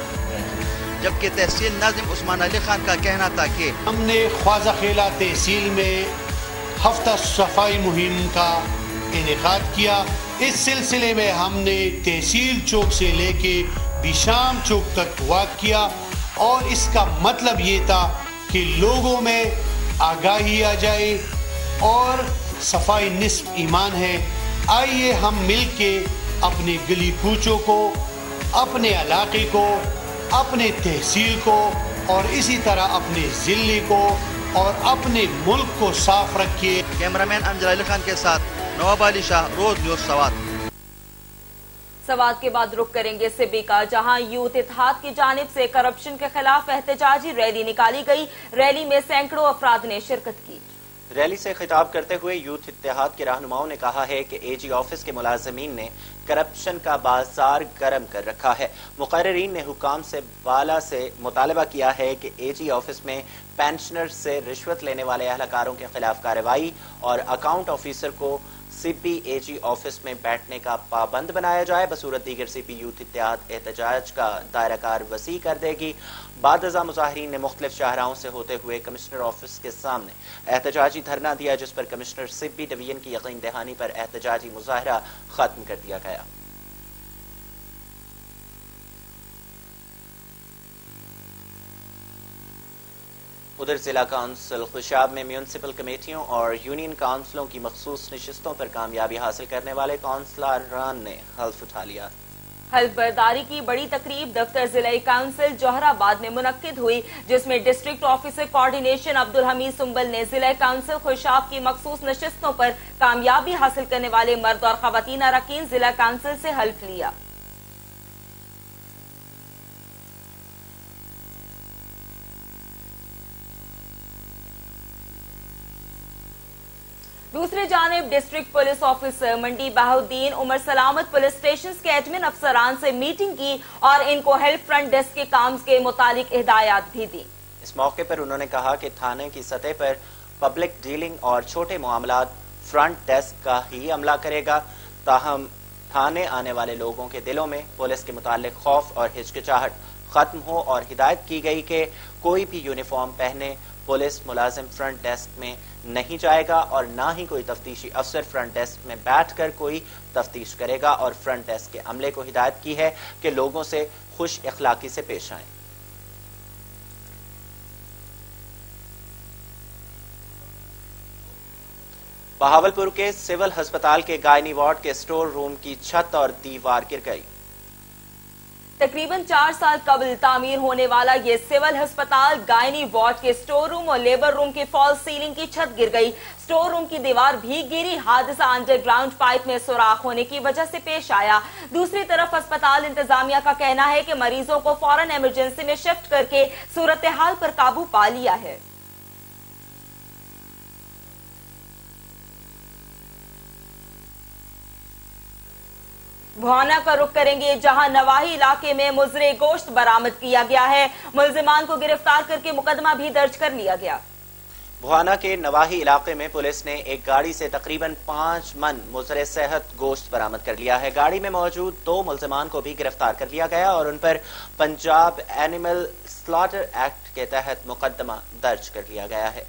जबकि तहसील नाजिम उस्मान अली खान का कहना था कि हमने ख्वाजा खेला तहसील में हफ्ता सफाई मुहिम का इनेकाद किया। इस सिलसिले में हमने तहसील चौक से लेके बिशाम चौक तक वॉक किया और इसका मतलब ये था कि लोगों में आगाही आ जाए और सफाई निस्फ ईमान है। आइए हम मिल के अपने गली कूचों को, अपने इलाके को, अपने तहसील को और इसी तरह अपने ज़िले को और अपने मुल्क को साफ रखिए। कैमरामैन अमजद अली खान के साथ नवाब अली शाह, रोज न्यूज़ सवात। सवात के बाद रुख करेंगे सिब्बी का, जहां यूथ इत्तेहाद की जानिब से करप्शन के खिलाफ एहतजाजी रैली निकाली गई। रैली में सैकड़ों अफराद ने शिरकत की। रैली से खिताब करते हुए यूथ इत्तेहाद के रहनुमाओं ने कहा है कि AG ऑफिस के मुलाजमीन ने करप्शन का बाजार गर्म कर रखा है। मुकर्रीरीन ने हुकाम से बाला से मुतालबा किया है कि AG ऑफिस में पेंशनर से रिश्वत लेने वाले एहलकारों के खिलाफ कार्रवाई और अकाउंट ऑफिसर को CP AG ऑफिस में बैठने का पाबंद बनाया जाए। बसूरत दीगर CP यूथ इत्तेहाद एहतजाज का दायरा कार वसी कर देगी। बादजा मुजाहिरीन ने मुख्तलिफ शाहराहों से होते हुए कमिश्नर ऑफिस के सामने एहतजाजी धरना दिया, जिस पर कमिश्नर CP डिवीजन की यकीन दहानी पर एहतजाजी मुजाहरा खत्म कर दिया गया। उधर जिला काउंसिल खुशाब में म्यूनसिपल कमेटियों और यूनियन काउंसिलों की मखसूस नशिस्तों पर कामयाबी हासिल करने वाले काउंसलरान ने हल्फ उठा लिया। हल्फ बर्दारी की बड़ी तकरीब दफ्तर जिला काउंसिल जोहराबाद में मुनक्किद हुई, जिसमें district officer coordination Abdul Hamid Sumbal ने जिला काउंसिल खुशाब की मखसूस नशिस्तों पर कामयाबी हासिल करने वाले मर्द और खवातीन अरकान जिला काउंसिल से हल्फ लिया। दूसरी जानिब district police officer Mandi Bahauddin Umar Salamat police station के एडमिन अफसरान से मीटिंग की और इनको हेल्प फ्रंट डेस्क के काम के मुतालिक हिदायत भी दी। इस मौके पर उन्होंने कहा कि थाने की सतह पर पब्लिक डीलिंग और छोटे मामलात फ्रंट डेस्क का ही अमला करेगा, ताहम थाने आने वाले लोगों के दिलों में पुलिस के मुतालिक खौफ और हिचकिचाहट खत्म हो और हिदायत की गई कि कोई भी यूनिफॉर्म पहने पुलिस मुलाजिम फ्रंट डेस्क में नहीं जाएगा और ना ही कोई तफ्तीशी अफसर फ्रंट डेस्क में बैठकर कोई तफ्तीश करेगा। और फ्रंट डेस्क के अमले को हिदायत की है कि लोगों से खुश इखलाकी से पेश आएं। बहावलपुर के सिविल अस्पताल के गायनी वार्ड के स्टोर रूम की छत और दीवार गिर गई। तकरीबन 4 साल कबल तामीर होने वाला ये सिविल अस्पताल गायनी वार्ड के स्टोर रूम और लेबर रूम की फॉल्स सीलिंग की छत गिर गई। स्टोर रूम की दीवार भी गिरी। हादसा अंडरग्राउंड पाइप में सुराख होने की वजह से पेश आया। दूसरी तरफ अस्पताल इंतजामिया का कहना है कि मरीजों को फौरन इमरजेंसी में शिफ्ट करके सूरत हाल पर काबू पा लिया है। भुआना का रुख करेंगे, जहां नवाही इलाके में मुजरे गोश्त बरामद किया गया है। मुलजिमान को गिरफ्तार करके मुकदमा भी दर्ज कर लिया गया। भुआना के नवाही इलाके में पुलिस ने एक गाड़ी से तकरीबन 5 मन मुजरे सेहत गोश्त बरामद कर लिया है। गाड़ी में मौजूद 2 मुलजिमान को भी गिरफ्तार कर लिया गया और उन पर पंजाब एनिमल स्लॉटर एक्ट के तहत मुकदमा दर्ज कर लिया गया है।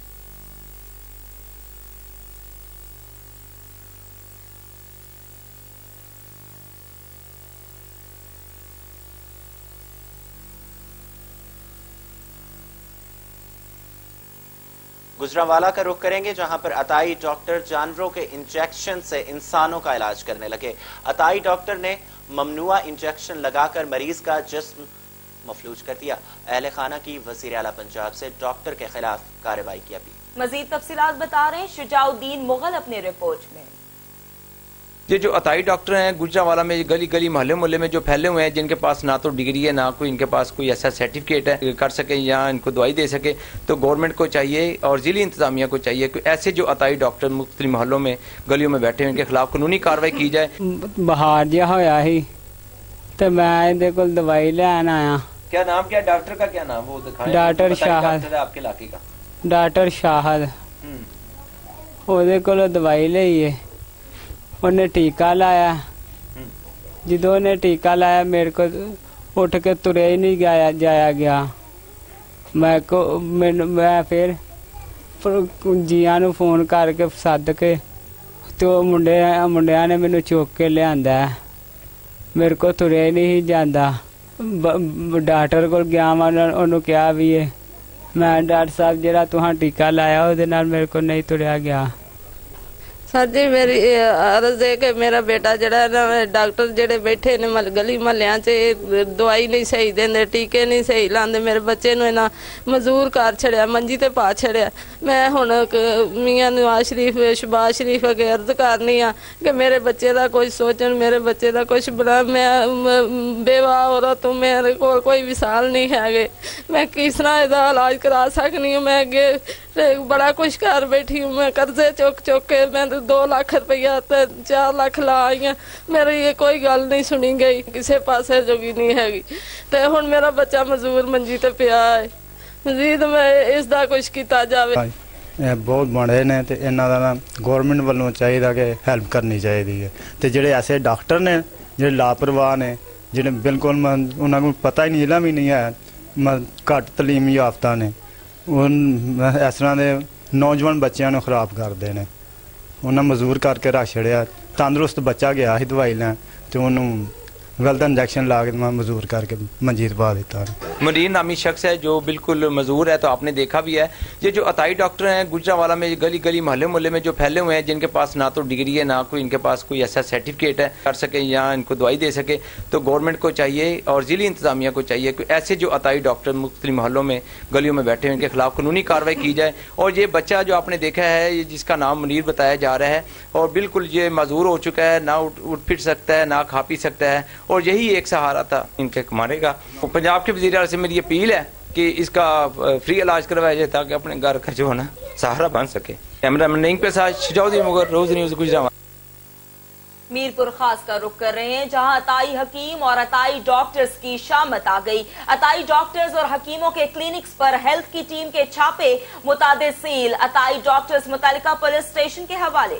गुजरांवाला का रुख करेंगे, जहां पर अताई डॉक्टर जानवरों के इंजेक्शन से इंसानों का इलाज करने लगे। अताई डॉक्टर ने ममनुआ इंजेक्शन लगाकर मरीज का जिस्म मफलूज कर दिया। अहले खाना की वजीर आला पंजाब से डॉक्टर के खिलाफ कार्रवाई की अपील। मजीद तफसीलात बता रहे हैं शुजाउद्दीन मुगल अपने रिपोर्ट में। ये जो अताई डॉक्टर हैं गुजरांवाला में गली गली मोहल्ले मोहल्ले में जो फैले हुए हैं, जिनके पास ना तो डिग्री है ना कोई इनके पास कोई ऐसा सर्टिफिकेट है कर सके या इनको दवाई दे सके, तो गवर्नमेंट को चाहिए और जिली इंतजामिया को चाहिए कि ऐसे जो अताई डॉक्टर मुख्तलिफ मोहल्लों में गलियों में बैठे हैं इनके खिलाफ कानूनी कार्रवाई की जाए। बहार जहा होया ही तो मैं इहदे कोल दवाई लैन आया। क्या नाम, क्या डॉक्टर का क्या नाम? वो दिखाएं। डॉक्टर शाहद, आपके इलाके का डॉक्टर शाहद। ਉਹਦੇ ਕੋਲੋਂ ਦਵਾਈ ਲਈ ਹੈ, ਉਹਨੇ ਟੀਕਾ ਲਾਇਆ। ਜਦੋਂ ਉਹਨੇ ਟੀਕਾ ਲਾਇਆ ਮੇਰੇ ਕੋਲ ਉੱਠ ਕੇ ਤੁਰਿਆ ਹੀ ਨਹੀਂ ਜਾਇਆ ਗਿਆ। ਮੈਂ ਫਿਰ ਜੀਆਂ ਨੂੰ ਫੋਨ ਕਰਕੇ ਸੱਦ ਕੇ ਤੇ ਉਹ ਮੁੰਡਿਆਂ ਨੇ ਮੈਨੂੰ ਚੁੱਕ ਕੇ ਲਿਆਂਦਾ। ਮੇਰੇ ਕੋਲ ਤੁਰਿਆ ਹੀ ਨਹੀਂ ਜਾਂਦਾ। ਡਾਕਟਰ ਕੋਲ ਗਿਆ ਮੈਂ, ਉਹਨੂੰ ਕਿਹਾ ਵੀ ਇਹ ਮੈਂ ਡਾਕਟਰ ਸਾਹਿਬ ਜਿਹੜਾ ਤੁਹਾਂ ਟੀਕਾ ਲਾਇਆ ਉਹਦੇ ਨਾਲ ਮੇਰੇ ਕੋਲ ਨਹੀਂ ਤੁਰਿਆ ਗਿਆ। सर जी मेरी अर्ज है कि मेरा बेटा जड़ा ना डॉक्टर जेडे बैठे ने गली महलिया च दवाई नहीं सही देंदे, टीके नहीं सही लांदे। मेरे बच्चे नूं इन्हां मजूर कर छड़िया, मंजी ते पा छड़िया। मैं हुण मियां नवाज शरीफ शहबाज शरीफ अगे अर्ज करनी आ कि मेरे बच्चे दा कुछ सोचन, मेरे बच्चे दा कुछ बना। मैं बेवा औरत हूं, मेरे कोल कोई विसाल नहीं है। मैं किस तरह इहदा इलाज करा सकनी हूं? मैं अगे बड़ा कुछ कर बैठी हूं। मैं कर्जे चुक चुक के मैं 2 लाख रुपया 4 लाख ला आई हूं। मेरी ये कोई गल नहीं सुनी गई, किसी पासे जोगी नहीं हैगी। ते हुण मेरा बच्चा मजूर मंजी ते पिया है। मजीद मैं इसदा कुछ किया जावे। बहुत माड़े ने ते इन्हां दा गवर्नमेंट वालों चाहिए कि हैल्प करनी चाहिए। तो जेडे ऐसे डॉक्टर ने जेडे लापरवाह ने, जेडे बिल्कुल उन्हां को पता ही नहीं भी नहीं है, घट तलीम याफ्ता ने, इस तरह के नौजवान बच्चों को खराब करते हैं। उन्हें मजूर करके रख छड़िया। तंदुरुस्त बच्चा गया ही दवाई लैन तो उन्होंने गलत इंजेक्शन ला के मजूर करके मंजी पा दिता। मुनीर नामी शख्स है जो बिल्कुल मजूर है, तो आपने देखा भी है। ये जो अताई डॉक्टर हैं गुजरांवाला में गली गली मोहल्ले मोहल्ले में जो फैले हुए हैं, जिनके पास ना तो डिग्री है ना कोई इनके पास कोई ऐसा सर्टिफिकेट है कर सके या इनको दवाई दे सके, तो गवर्नमेंट को चाहिए और जिली इंतजामिया को चाहिए कि ऐसे जो अताई डॉक्टर मुख्तलिफ मोहल्लों में गलियों में बैठे हैं इनके खिलाफ कानूनी कार्रवाई की जाए। और ये बच्चा जो आपने देखा है, ये जिसका नाम मुनीर बताया जा रहा है, और बिल्कुल ये मजूर हो चुका है, ना उठ फिर सकता है ना खा पी सकता है, और यही एक सहारा था इनके कमाने का। पंजाब के वज़ीर आला से मेरी अपील है कि इसका फ्री इलाज करवाया जाए ताकि अपने घर का जो है ना सहारा बन सके। कैमरामैन नहीं के साथ शुजाउद्दीन मुगल, रोज न्यूज़ गुजरांवाला। मीरपुर खास का रुख कर रहे हैं, जहां अताई हकीम और अताई डॉक्टर्स की शामत आ गई। अताई डॉक्टर्स और हकीमों के क्लिनिक्स पर हेल्थ की टीम के छापे मुतादिद सील। अताई डॉक्टर्स मुतल्लिका पुलिस स्टेशन के हवाले।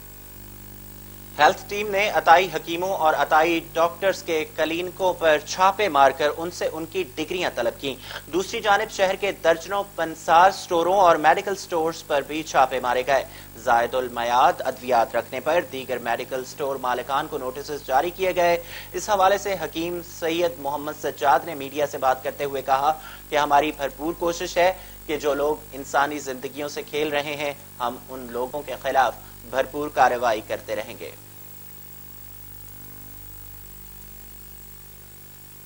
हेल्थ टीम ने अताई हकीमों और अताई डॉक्टर्स के क्लिनिकों पर छापे मारकर उनसे उनकी डिग्रियां तलब की। दूसरी जानिब शहर के दर्जनों पंसार स्टोरों और मेडिकल स्टोर्स पर भी छापे मारे गए। जायदुल मयाद अद्वियात रखने पर दीगर मेडिकल स्टोर मालिकान को नोटिस जारी किए गए। इस हवाले से हकीम सैयद मोहम्मद सज्जाद ने मीडिया से बात करते हुए कहा कि हमारी भरपूर कोशिश है कि जो लोग इंसानी जिंदगियों से खेल रहे हैं, हम उन लोगों के खिलाफ भरपूर कार्रवाई करते रहेंगे।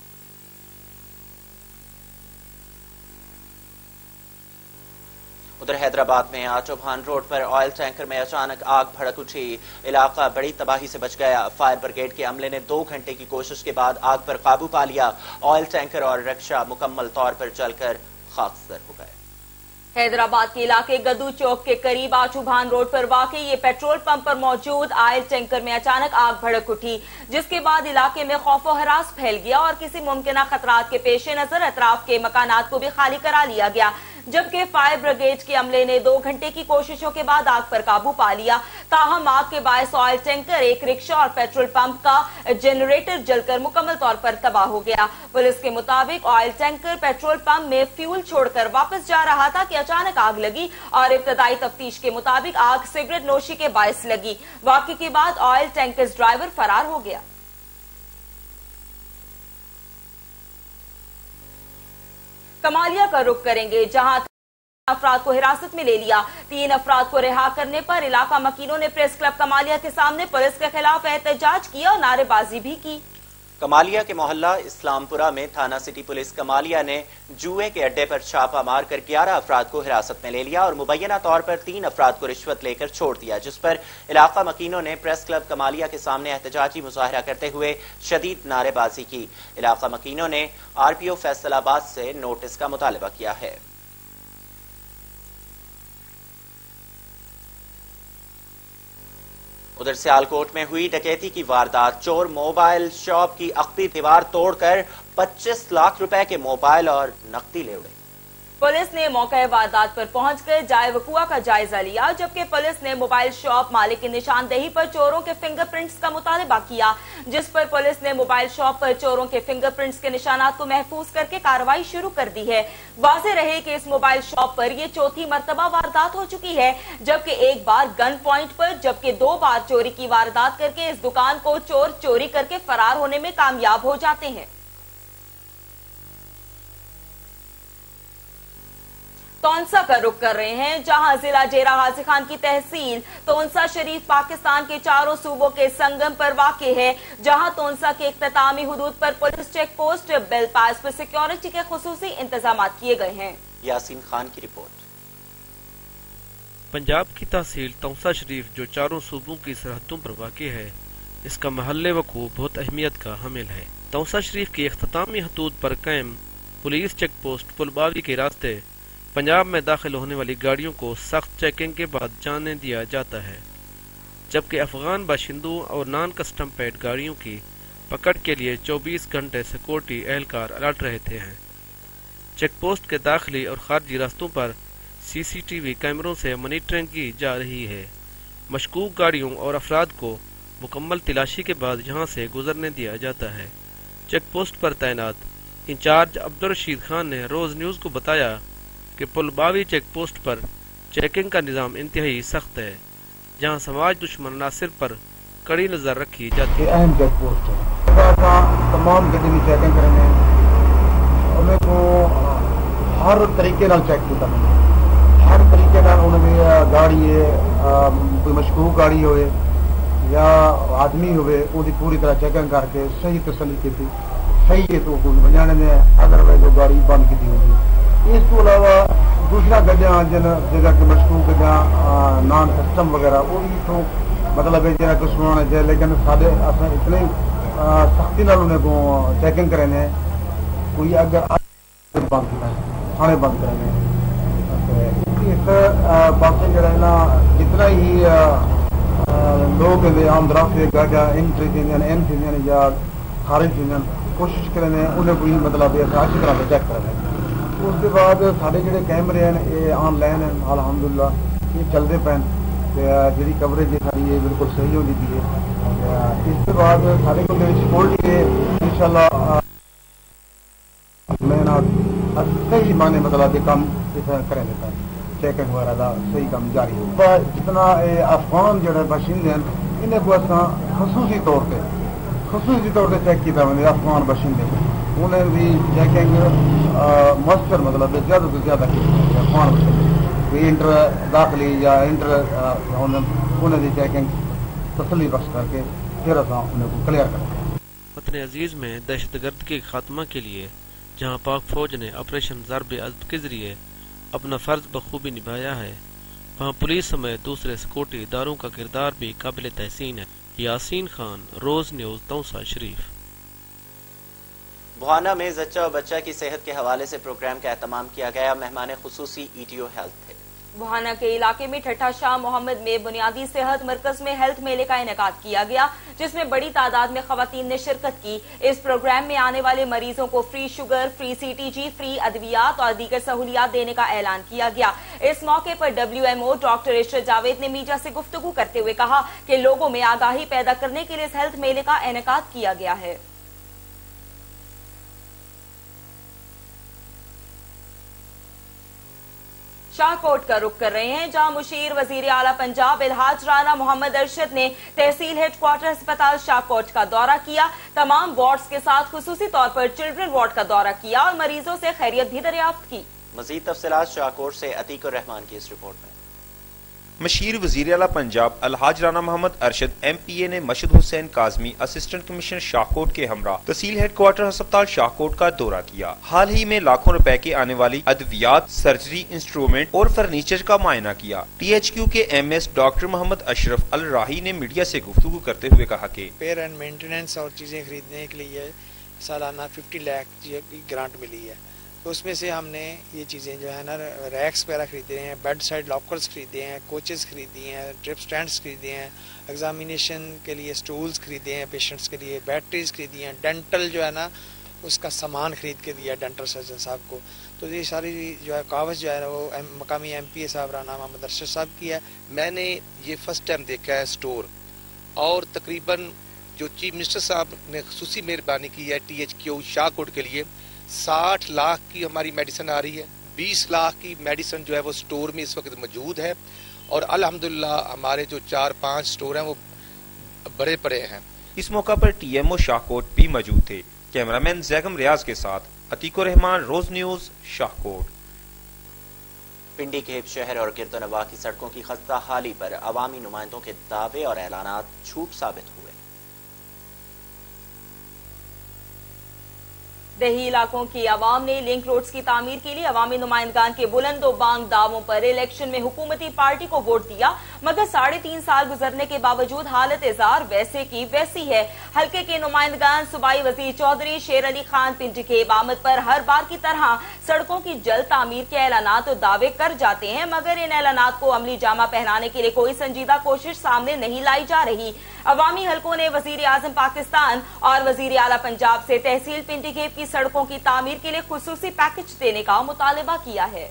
उधर हैदराबाद में आटोभान रोड पर ऑयल टैंकर में अचानक आग भड़क उठी। इलाका बड़ी तबाही से बच गया। फायर ब्रिगेड के अमले ने 2 घंटे की कोशिश के बाद आग पर काबू पा लिया। ऑयल टैंकर और रिक्शा मुकम्मल तौर पर जलकर खाकसर हो गए। हैदराबाद के इलाके गद्दू चौक के करीब आटोभान रोड पर वाक़ई ये पेट्रोल पंप पर मौजूद ऑयल टैंकर में अचानक आग भड़क उठी, जिसके बाद इलाके में खौफ और हरास फैल गया और किसी मुमकिन खतरात के पेश नजर अतराफ के मकानात को भी खाली करा लिया गया। जबकि फायर ब्रिगेड के अमले ने 2 घंटे की कोशिशों के बाद आग पर काबू पा लिया। ताहम आग के बायस ऑयल टैंकर, एक रिक्शा और पेट्रोल पंप का जनरेटर जलकर मुकम्मल तौर पर तबाह हो गया। पुलिस के मुताबिक ऑयल टैंकर पेट्रोल पंप में फ्यूल छोड़कर वापस जा रहा था कि अचानक आग लगी और इब्तदाई तफ्तीश के मुताबिक आग सिगरेट नोशी के बायस लगी। वाक़े के बाद ऑयल टैंकर ड्राइवर फरार हो गया। कमालिया का रुख करेंगे, जहां अफराद को हिरासत में ले लिया। 3 अफराद को रिहा करने पर इलाका मकीनों ने प्रेस क्लब कमालिया के सामने पुलिस के खिलाफ एहतजाज किया और नारेबाजी भी की। कमालिया के मोहल्ला इस्लामपुरा में थाना सिटी पुलिस कमालिया ने जुए के अड्डे पर छापा मारकर 11 अफराद को हिरासत में ले लिया और मुबैना तौर पर 3 अफराद को रिश्वत लेकर छोड़ दिया, जिस पर इलाका मकीनों ने प्रेस क्लब कमालिया के सामने एहतजाजी मुजाहरा करते हुए शदीद नारेबाजी की। इलाका मकीनों ने RPO फैसलाबाद से नोटिस का मुतालबा किया है। उधर सियालकोट में हुई डकैती की वारदात। चोर मोबाइल शॉप की अख्बी दीवार तोड़कर 25 लाख रुपए के मोबाइल और नकदी ले उड़े। पुलिस ने मौके वारदात पर पहुंचकर जाए वकुआ का जायजा लिया, जबकि पुलिस ने मोबाइल शॉप मालिक की निशानदेही पर चोरों के फिंगरप्रिंट्स का मुतालबा किया, जिस पर पुलिस ने मोबाइल शॉप पर चोरों के फिंगरप्रिंट्स के निशानात को महफूज करके कार्रवाई शुरू कर दी है। वाज़ेह रहे कि इस मोबाइल शॉप पर यह 4थी मरतबा वारदात हो चुकी है, जबकि एक बार गन पॉइंट पर जबकि 2 बार चोरी की वारदात करके इस दुकान को चोर चोरी करके फरार होने में कामयाब हो जाते हैं। तौंसा का रुख कर रहे हैं, जहां जिला जेरा गाजी खान की तहसील तौंसा शरीफ पाकिस्तान के चारों सूबों के संगम पर वाक़े है, जहां तौंसा के इख्तितामी हुदूद पर पुलिस चेक पोस्ट बिल पास पर सिक्योरिटी के खुसूसी इंतजाम किए गए हैं। यासीन खान की रिपोर्ट। पंजाब की तहसील तौंसा शरीफ जो चारों सूबों की सरहदों पर वाक़े है, इसका महल वक़ू बहुत अहमियत का हामिल है। तौंसा शरीफ की इख्तितामी हदूद पर कायम पुलिस चेक पोस्ट पुलबावी के रास्ते पंजाब में दाखिल होने वाली गाड़ियों को सख्त चेकिंग के बाद जाने दिया जाता है, जबकि अफगान बाशिंदों और नॉन कस्टम पेड गाड़ियों की पकड़ के लिए 24 घंटे सिक्योरिटी एहलकार अलर्ट रहते हैं। चेक पोस्ट के दाखिली और खारजी रास्तों पर CCTV कैमरों से मॉनिटरिंग की जा रही है। मशकूक गाड़ियों और अफराद को मुकम्मल तलाशी के बाद यहाँ से गुजरने दिया जाता है। चेक पोस्ट पर तैनात इंचार्ज अब्दुल रशीद खान ने रोज न्यूज को बताया कि पुलबावी चेक पोस्ट पर चेकिंग का निज़ाम इंतहाई सख्त है, जहां समाज दुश्मन नासिर पर कड़ी नजर रखी जाती है। अहम चेक पोस्ट है, तमाम गड्डी की चेकिंग करेंगे, को हर तरीके नाल चेक किया, हर तरीके नाल उन्होंने गाड़ी है, कोई मशकूक गाड़ी होए या आदमी होवे, उसकी पूरी तरह चेकिंग करके सही तसल्ली की, सही है तो बजाने में, अदरवाइज वो गाड़ी बंद की होगी। इस तो अलावा दूसरा गड्डियां जिन जगह के मशकूक या नॉन कस्टम वगैरह वो भी तो मतलब है जरा कुछ है, लेकिन साढ़े अस इतने सख्ती नाल उन्हें को चेकिंग करेंगे, कोई अगर बंद किया थाने बंद करेंगे। इस पास जरा ना जितना ही लोग आम दराफ्त गाड़ियाँ एंट्री थी या खारिज थी कोशिश करेंगे उन्हें कोई मतलब अच्छी तरह से चेक करेंगे। उसके बाद साढ़े जो कैमरे हैं ये ऑनलाइन है, अलहमदुलिल्लाह ये चलते पे जी कवरेज है सारी ये बिल्कुल सही हो जाती है। इसके बाद साढ़े को सिक्योरिटी है इंशाल्लाह मैं ना सही माने मतलब काम करेंगे, चेकिंग वगैरह का सही काम जारी हो। जितना अफगान जो बाशिंदे हैं इन्हें को असा खसूसी तौर पर चेक किया वञे, अफगान बाशिंदे उन्हें भी चेकिंग मस्टर मतलब ज्यादा से ज्यादा अफगान बाशिंदे इंटर दाखिली या इंटर उन्हें की चेकिंग तसली बख्श करके फिर असा उन्हें को क्लियर करें। वतन अजीज में दहशतगर्द के खात्मा के लिए जहां पाक फौज ने ऑपरेशन ज़र्ब-ए-अज़ब के जरिए अपना फर्ज बखूबी निभाया है, वहाँ पुलिस समेत दूसरे सिक्योरिटी इदारों का किरदार भी काबिल तहसीन है। यासीन खान, रोज न्यूज, तौसा शरीफ। बुहाना में जच्चा और बच्चा की सेहत के हवाले से प्रोग्राम का एहतमाम किया गया। मेहमान खुसूसी ETO हेल्थ थे। बुहाना के इलाके में ठट्ठा शाह मोहम्मद में बुनियादी सेहत मरकज में हेल्थ मेले का इनेकाद किया गया, जिसमें बड़ी तादाद में खवातीन ने शिरकत की। इस प्रोग्राम में आने वाले मरीजों को free sugar, free CTG, free अद्वियात और दीगर सहूलियात देने का ऐलान किया गया। इस मौके पर WMO डॉक्टर इशरत जावेद ने मीडिया से गुफ्तगू करते हुए कहा कि लोगों में आगाही पैदा करने के लिए इस हेल्थ मेले का इनेकाद किया गया है। शाहकोट का रुख कर रहे हैं, जहां मुशीर वजीर आला पंजाब इल्हाज राना मोहम्मद अरशद ने तहसील हेडक्वार्टर अस्पताल शाहकोट का दौरा किया। तमाम वार्ड्स के साथ खुसूसी तौर पर चिल्ड्रन वार्ड का दौरा किया और मरीजों से खैरियत भी दरियाफ्त की। मजीद तफसीलात शाहकोट से अतीकुर रहमान की इस रिपोर्ट में। मशीर वजीर आला पंजाब अलहाज राना मोहम्मद अरशद MPA ने मशद हुसैन काजमी असिस्टेंट कमिश्नर शाहकोट के हमरा तहसील हेडक्वार्टर अस्पताल शाहकोट का दौरा किया। हाल ही में लाखों रुपए के आने वाली अद्वियात, सर्जरी इंस्ट्रूमेंट और फर्नीचर का मुआयना किया। THQ के MS डॉक्टर मोहम्मद अशरफ अल राही ने मीडिया से गुफ्तगू करते हुए कहा कि रिपेयर एंड मेंटेनेंस और चीजें खरीदने के लिए सालाना 50 लाख की ग्रांट मिली है, तो उसमें से हमने ये चीज़ें जो है ना रैक्स वगैरह खरीदे हैं, बेड साइड लॉकर्स खरीदे हैं, कोचेस खरीदी हैं, ड्रिप स्टैंड्स खरीदे हैं, एग्जामिनेशन के लिए स्टूल्स खरीदे हैं, पेशेंट्स के लिए बैटरीज खरीदी हैं, डेंटल जो है ना उसका सामान खरीद के दिया डेंटल सर्जन साहब को। तो ये सारी जो है कावज जो है ना वो मकामी MPA साहब राना मोहम्मद अरशद साहब की है। मैंने ये फर्स्ट टाइम देखा है स्टोर, और तकरीबन जो चीफ मिनिस्टर साहब ने खुसूसी मेहरबानी की है THQ शाहकोट के लिए 60 लाख की हमारी मेडिसिन आ रही है। 20 लाख की मेडिसिन जो है वो स्टोर में इस वक्त मौजूद है, और अल्हम्दुलिल्लाह हमारे जो 4-5 स्टोर हैं वो बड़े बड़े हैं। इस मौका पर TMO शाहकोट भी मौजूद थे। कैमरामैन जैगम रियाज के साथ अतीकुर रहमान, रोज न्यूज, शाहकोट। पिंडी केप शहर और गिरदोनवा की सड़कों की खस्ता हाली पर अवामी नुमाइंदों के दावे और ऐलानात झूठ साबित हुए। देही इलाकों की आवाम ने लिंक रोड्स की तामीर के लिए अवामी नुमाइंदगान के बुलंदो बांग दावों पर इलेक्शन में हुकूमती पार्टी को वोट दिया, मगर 3.5 साल गुजरने के बावजूद हालत इजार वैसे की वैसी है। हल्के के नुमाइंदगान सूबाई वजीर चौधरी शेर अली खान पिंडी के आमद पर हर बार की तरह सड़कों की जल्द तामीर के ऐलानात और दावे कर जाते हैं, मगर इन ऐलानात को अमली जामा पहनाने के लिए कोई संजीदा कोशिश सामने नहीं लाई जा रही। अवामी हल्कों ने वजीर आजम पाकिस्तान और वजीर आला पंजाब से तहसील पिंडी केप की सड़कों की तामीर के लिए खुसूसी पैकेज देने का मुतालबा किया है।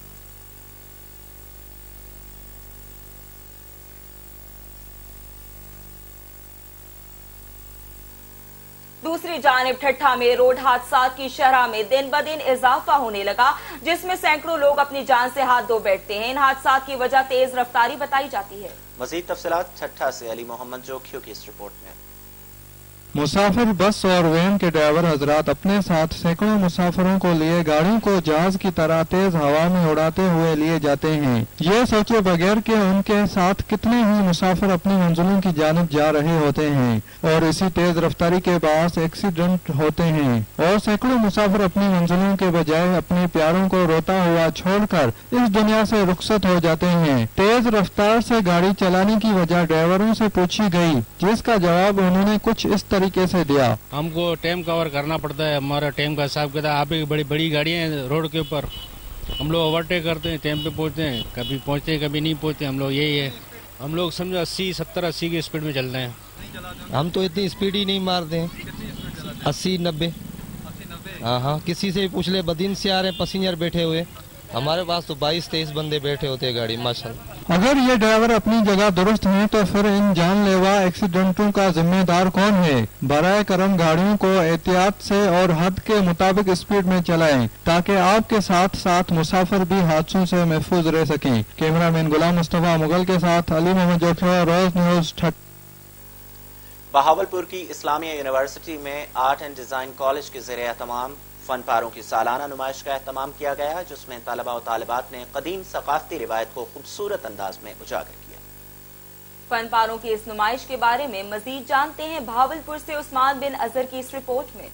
दूसरी जानिब ठट्ठा में रोड हादसात की शरह में दिन ब दिन इजाफा होने लगा, जिसमें सैकड़ों लोग अपनी जान से हाथ धो बैठते हैं। इन हादसात की वजह तेज रफ्तारी बताई जाती है। मजीद तफसीलात ठट्ठा से अली मोहम्मद जोखियो की इस रिपोर्ट में। मुसाफिर बस और वैन के ड्राइवर हजरात अपने साथ सैकड़ों मुसाफिरों को लिए गाड़ियों को जहाज की तरह तेज हवा में उड़ाते हुए लिए जाते हैं, ये सोचे बगैर कि उनके साथ कितने ही मुसाफिर अपनी मंजिलों की जानिब जा रहे होते हैं, और इसी तेज रफ्तारी के बायस एक्सीडेंट होते हैं और सैकड़ों मुसाफिर अपनी मंजिलों के बजाय अपने प्यारों को रोता हुआ छोड़कर इस दुनिया से रुखसत हो जाते हैं। तेज रफ्तार से गाड़ी चलाने की वजह ड्राइवरों से पूछी गई, जिसका जवाब उन्होंने कुछ इस तरीके से दिया। हमको टाइम कवर करना पड़ता है, हमारा टाइम का हिसाब किताब। आप बड़ी बड़ी गाड़ियां हैं रोड के ऊपर, हम लोग ओवरटेक करते हैं, टाइम पे पहुंचते हैं, कभी पहुंचते हैं कभी नहीं पहुंचते। हम लोग यही है, हम लोग समझो 80, 70, 80 की स्पीड में चलते हैं। हम तो इतनी स्पीड ही नहीं मारते हैं, 80, 90। हाँ, किसी से भी पूछ ले, बदीन से आ रहे पैसेंजर बैठे हुए, हमारे पास तो 22-23 बंदे बैठे होते हैं गाड़ी माशाल्लाह। अगर ये ड्राइवर अपनी जगह दुरुस्त हैं तो फिर इन जानलेवा एक्सीडेंटों का जिम्मेदार कौन है? बराए करम गाड़ियों को एहतियात से और हद के मुताबिक स्पीड में चलाएं, ताकि आपके साथ साथ मुसाफिर भी हादसों से महफूज रह सकें। कैमरामैन गुलाम मुस्तफा मुगल के साथ अली मोहम्मद जोखिया, रोज न्यूज। बहावलपुर की इस्लामिया यूनिवर्सिटी में आर्ट एंड डिजाइन कॉलेज के ज़रिए तमाम फनपारों की सालाना नुमाइश का एहतमाम किया गया, जिसमें तलबा और तालिबात ने कदीम सकाफती रिवायत को खूबसूरत अंदाज में उजागर किया। फनपारों की इस नुमाइश के बारे में मजीद जानते हैं बहावलपुर से उस्मान बिन अजहर की इस रिपोर्ट में।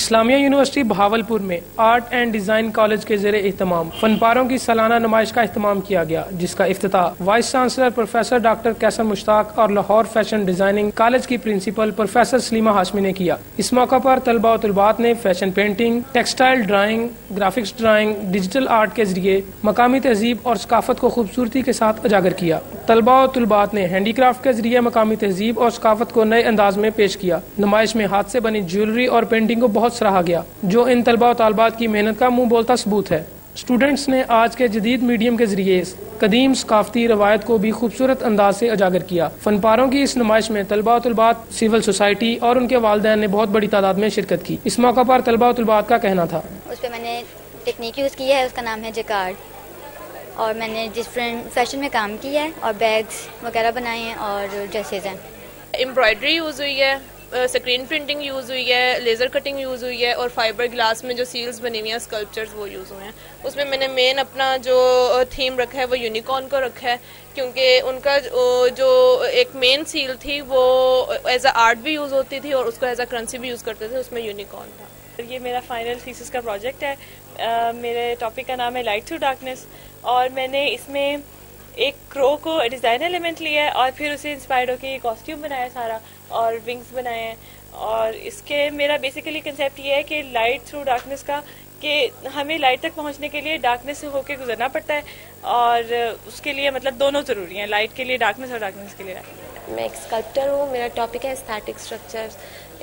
اسلامیہ یونیورسٹی بہاولپور میں آرٹ اینڈ ڈیزائن کالج کے زیر اہتمام فنپاروں کی سالانہ نمائش کا اہتمام کیا گیا، جس کا افتتاح vice chancellor professor doctor Qaiser Mushtaq اور لاہور فیشن ڈیزائننگ کالج کی پرنسپل پروفیسر سلیمہ ہاشمی نے کیا۔ اس موقع پر طلباء و طلبات نے fashion painting, textile drawing, graphics drawing, digital art کے ذریعے مقامی تہذیب اور ثقافت کو خوبصورتی کے ساتھ اجاگر کیا۔ طلباء و طلبات نے ہینڈی کرافٹ کے ذریعے مقامی تہذیب اور ثقافت کو نئے انداز میں پیش کیا۔ نمائش میں ہاتھ سے بنی جیولری اور پینٹنگ کو بہت سراہا گیا، جو ان طلباء و طالبات کی محنت کا منہ بولتا ثبوت ہے۔ اسٹوڈنٹس نے آج کے جدید میڈیم کے ذریعے قدیم ثقافتی روایت کو بھی خوبصورت انداز سے اجاگر کیا۔ فنپاروں کی اس نمائش میں طلباء و طلبات، سول سوسائٹی اور ان کے والدین نے بہت بڑی تعداد میں شرکت کی۔ اس موقع پر طلباء و طلبات کا کہنا تھا، اس پہ میں نے ٹیکنیک یوز کی ہے، اس کا نام ہے جیکارڈ، اور میں نے ڈفرینٹ فیشن میں کام کیا ہے اور بیگز وغیرہ بنائے ہیں اور ڈریسز ہیں۔ امبرائڈری یوز ہوئی ہے، اسکرین پرنٹنگ یوز ہوئی ہے، لیزر کٹنگ یوز ہوئی ہے، اور فائبر گلاس میں جو سیلز بنی ہوئی ہیں، اسکلپچرز وہ یوز ہوئے ہیں۔ اس میں نے مین اپنا جو تھیم رکھا ہے وہ یونیکارن کو رکھا ہے، کیونکہ ان کا جو ایک مین سیل تھی وہ ایز اے آرٹ بھی یوز ہوتی تھی اور اس کو ایز اے کرنسی بھی یوز کرتے تھے، اس میں یونیکارن تھا۔ یہ میرا فائنل تھیسس کا پروجیکٹ ہے۔ میرے ٹاپک کا نام ہے لائٹ تھرو ڈارکنیس، اور میں نے اس میں ایک کرو کو ڈیزائن ایلیمنٹ لیا ہے اور پھر اسے انسپائرڈ ہو کے کاسٹیوم بنایا سارا اور ونگز بنائے ہیں۔ اور اس کے میرا بیسیکلی کنسیپٹ یہ ہے کہ لائٹ تھرو ڈارکنیس کا، کہ ہمیں لائٹ تک پہنچنے کے لیے ڈارکنیس سے ہو کے گزرنا پڑتا ہے، اور اس کے لیے مطلب دونوں ضروری ہیں، لائٹ کے لیے ڈارکنیس اور ڈارکنیس کے لیے لائٹ۔ میں ایک اسکلپٹر ہوں، میرا ٹاپک ہے اسٹیٹک اسٹرکچرز۔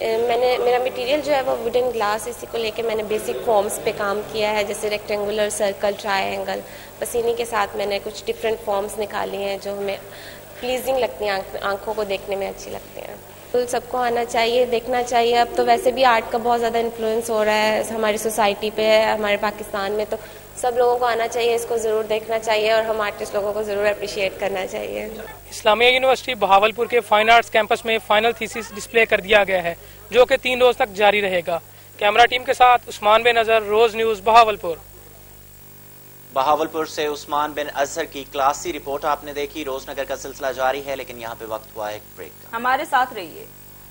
میرا مٹیریل جو ہے وہ ووڈن گلاس، اسی کو لے کے میں نے بیسک فارمز پہ کام کیا ہے، جیسے ریکٹینگولر، سرکل، ٹرائی اینگل، بس انہیں کے ساتھ میں نے کچھ ڈفرینٹ فارمز نکالی ہیں جو ہمیں پلیزنگ لگتی ہیں، آنکھوں کو دیکھنے میں اچھی لگتی ہیں۔ سب کو آنا چاہیے، دیکھنا چاہیے۔ اب تو ویسے بھی آرٹ کا بہت زیادہ انفلوئنس ہو رہا ہے ہماری سوسائٹی پہ، ہمارے پاکستان میں، تو سب لوگوں کو آنا چاہیے، اس کو ضرور دیکھنا چاہیے اور ہم آرٹسٹ لوگوں کو ضرور اپریشیٹ کرنا چاہیے۔ اسلامیہ یونیورسٹی بہاولپور کے فائن آرٹس کیمپس میں فائنل تھیسس ڈسپلے کر دیا گیا ہے، جو کہ 3 روز تک جاری رہے گا۔ کیمرہ ٹیم کے ساتھ عثمان بن اظہر، روز نیوز، بہاولپور۔ بہاولپور سے عثمان بن اظہر کی کلاسی رپورٹ آپ نے دیکھی۔ روز نگر کا سلسلہ جاری ہے، لیکن یہاں پہ وقت ہوا ایک بریک کا۔ ہمارے ساتھ رہیے۔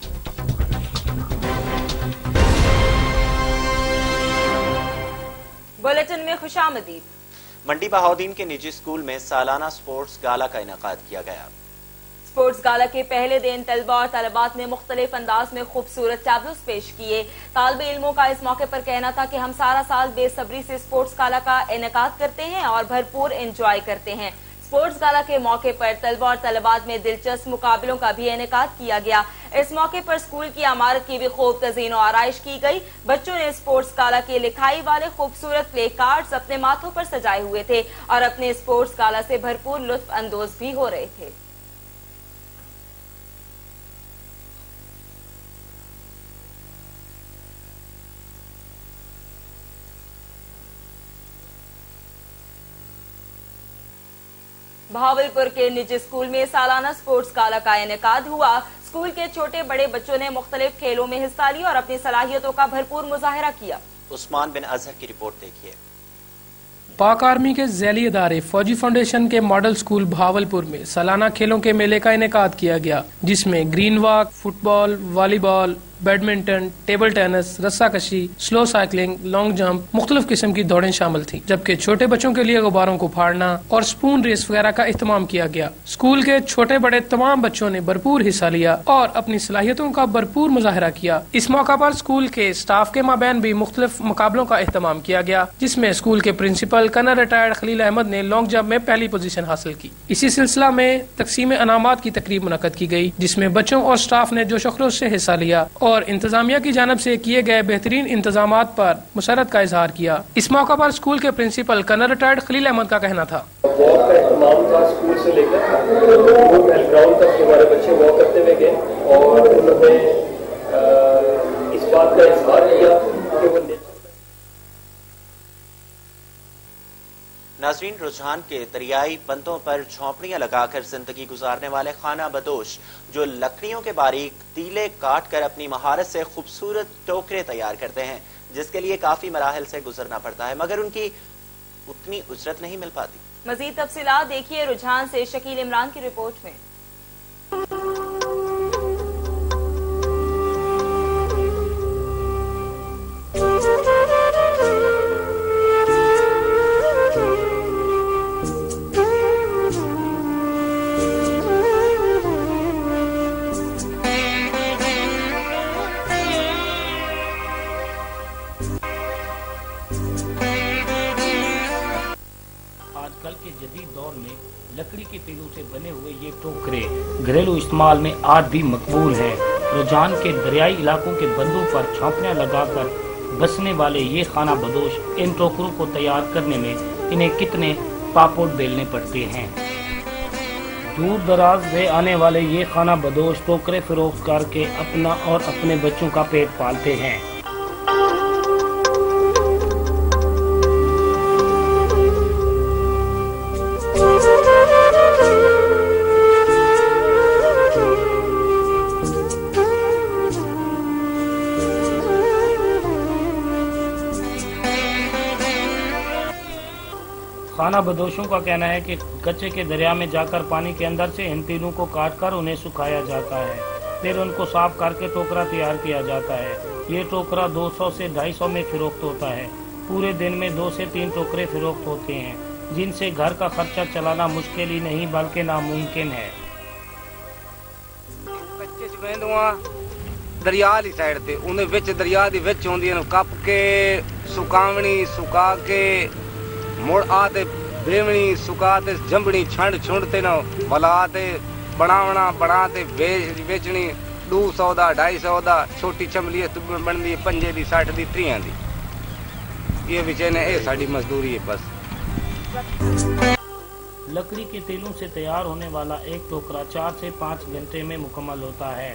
بلیٹن میں خوش آمدید۔ منڈی بہاؤدین کے نجی اسکول میں سالانہ سپورٹس گالا کا انعقاد کیا گیا۔ سپورٹس گالا کے پہلے دن طلباء اور طالبات نے مختلف انداز میں خوبصورت ٹیبلوز پیش کیے۔ طالب علموں کا اس موقع پر کہنا تھا کہ ہم سارا سال بے صبری سے سپورٹس گالا کا انعقاد کرتے ہیں اور بھرپور انجوائے کرتے ہیں۔ سپورٹس گالا کے موقع پر طلباء اور طالبات میں دلچسپ مقابلوں کا بھی انعقاد کیا گیا۔ اس موقع پر اسکول کی عمارت کی بھی خوب تزئین و آرائش کی گئی۔ بچوں نے سپورٹس گالا کے لکھائی والے خوبصورت پلے کارڈز اپنے ماتھوں پر سجائے ہوئے تھے اور اپنے سپورٹس گالا سے بھرپور لطف اندوز بھی ہو رہے تھے۔ بہاولپور کے نجی اسکول میں سالانہ سپورٹس گالا کا انعقاد ہوا۔ اسکول کے چھوٹے بڑے بچوں نے مختلف کھیلوں میں حصہ لیا اور اپنی صلاحیتوں کا بھرپور مظاہرہ کیا۔ عثمان بن اظہر کی رپورٹ دیکھیے۔ پاک آرمی کے ذیلی ادارے فوجی فاؤنڈیشن کے ماڈل اسکول بہاولپور میں سالانہ کھیلوں کے میلے کا انعقاد کیا گیا، جس میں گرین واک، فٹ بال، والی بال، بیڈمنٹن، ٹیبل ٹینس، رسا کشی، سلو سائیکلنگ، لانگ جمپ، مختلف قسم کی دوڑیں شامل تھیں، جبکہ چھوٹے بچوں کے لیے غباروں کو پھاڑنا اور سپون ریس وغیرہ کا اہتمام کیا گیا۔ اسکول کے چھوٹے بڑے تمام بچوں نے بھرپور حصہ لیا اور اپنی صلاحیتوں کا بھرپور مظاہرہ کیا۔ اس موقع پر اسکول کے اسٹاف کے مابین بھی مختلف مقابلوں کا اہتمام کیا گیا، جس میں اسکول کے principal colonel retired Khalil Ahmed نے لانگ جمپ میں پہلی پوزیشن حاصل کی۔ اسی سلسلہ میں تقسیم انعامات کی تقریب منعقد کی گئی، جس میں بچوں اور اسٹاف نے جوش و خروش سے حصہ لیا اور انتظامیہ کی جانب سے کیے گئے بہترین انتظامات پر مسرت کا اظہار کیا۔ اس موقع پر اسکول کے principal colonel retired Khalil Ahmed کا کہنا تھا، واک کا اہتمام تھا اسکول سے لے کر گراؤنڈ تک ہمارے بچے واک کرتے ہوئے گئے اور انہوں نے اس بات کا اظہار کیا کہ وہ ناظرین، رجحان کے دریائی بندوں پر جھونپڑیاں لگا کر زندگی گزارنے والے خانہ بدوش جو لکڑیوں کے باریک تیلے کاٹ کر اپنی مہارت سے خوبصورت ٹوکرے تیار کرتے ہیں، جس کے لیے کافی مراحل سے گزرنا پڑتا ہے، مگر ان کی اتنی اجرت نہیں مل پاتی۔ مزید تفصیلات دیکھیے رجحان سے شکیل عمران کی رپورٹ میں۔ آج کل کے جدید دور میں لکڑی کے تیلوں سے بنے ہوئے یہ ٹوکرے گھریلو استعمال میں آج بھی مقبول ہیں۔ رجحان کے دریائی علاقوں کے بندوں پر چھاپیاں لگا کر بسنے والے یہ خانہ بدوش ان ٹوکروں کو تیار کرنے میں انہیں کتنے پاپڑ بیلنے پڑتے ہیں۔ دور دراز سے آنے والے یہ خانہ بدوش ٹوکرے فروخت کر کے اپنا اور اپنے بچوں کا پیٹ پالتے ہیں۔ خانہ بدوشوں کا کہنا ہے کہ کچے کے دریا میں جا کر پانی کے اندر سے ان تیلوں کو کاٹ کر انہیں سکھایا جاتا ہے، پھر ان کو صاف کر کے ٹوکرا تیار کیا جاتا ہے۔ یہ ٹوکرا 200 سے 250 میں فروخت ہوتا ہے۔ پورے دن میں 2 سے 3 ٹوکرے فروخت ہوتے ہیں، جن سے گھر کا خرچہ چلانا مشکل ہی نہیں بلکہ ناممکن ہے۔ دریا والی سائڈ تے انہیں وچ دریا دی وچ ہوندی نو کپ کے سکاونی سکا کے مڑ آتے بیونی سکا تے جمبنی چھنڈ چھنڈتے نو بلا تے بناونا بنا تے بیچنی 200 دا 250 دا چھوٹی چملی بندی 5 دی 60 دی 30 دی یہ بچے نے اے ساڈی مزدوری ہے بس۔ لکڑی کے تیلوں سے تیار ہونے والا ایک ٹوکرا 4 سے 5 گھنٹے میں مکمل ہوتا ہے،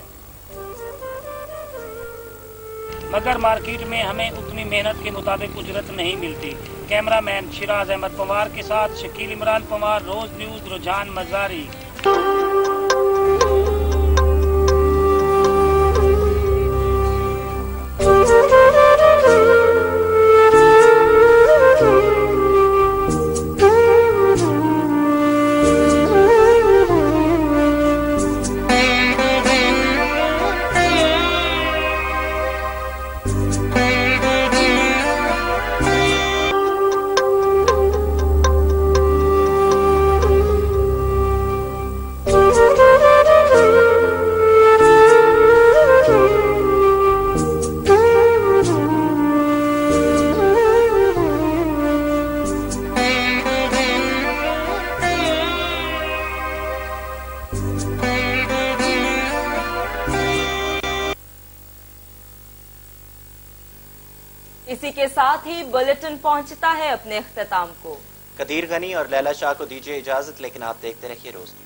مگر مارکیٹ میں ہمیں اتنی محنت کے مطابق اجرت نہیں ملتی۔ کیمرہ مین شیراز احمد پوار کے ساتھ شکیل عمران پوار، روز نیوز، رجحان مزاری۔ اسی کے ساتھ ہی بلیٹن پہنچتا ہے اپنے اختتام کو۔ قدیر غنی اور لیلا شاہ کو دیجیے اجازت، لیکن آپ دیکھتے رہیے روز نیوز۔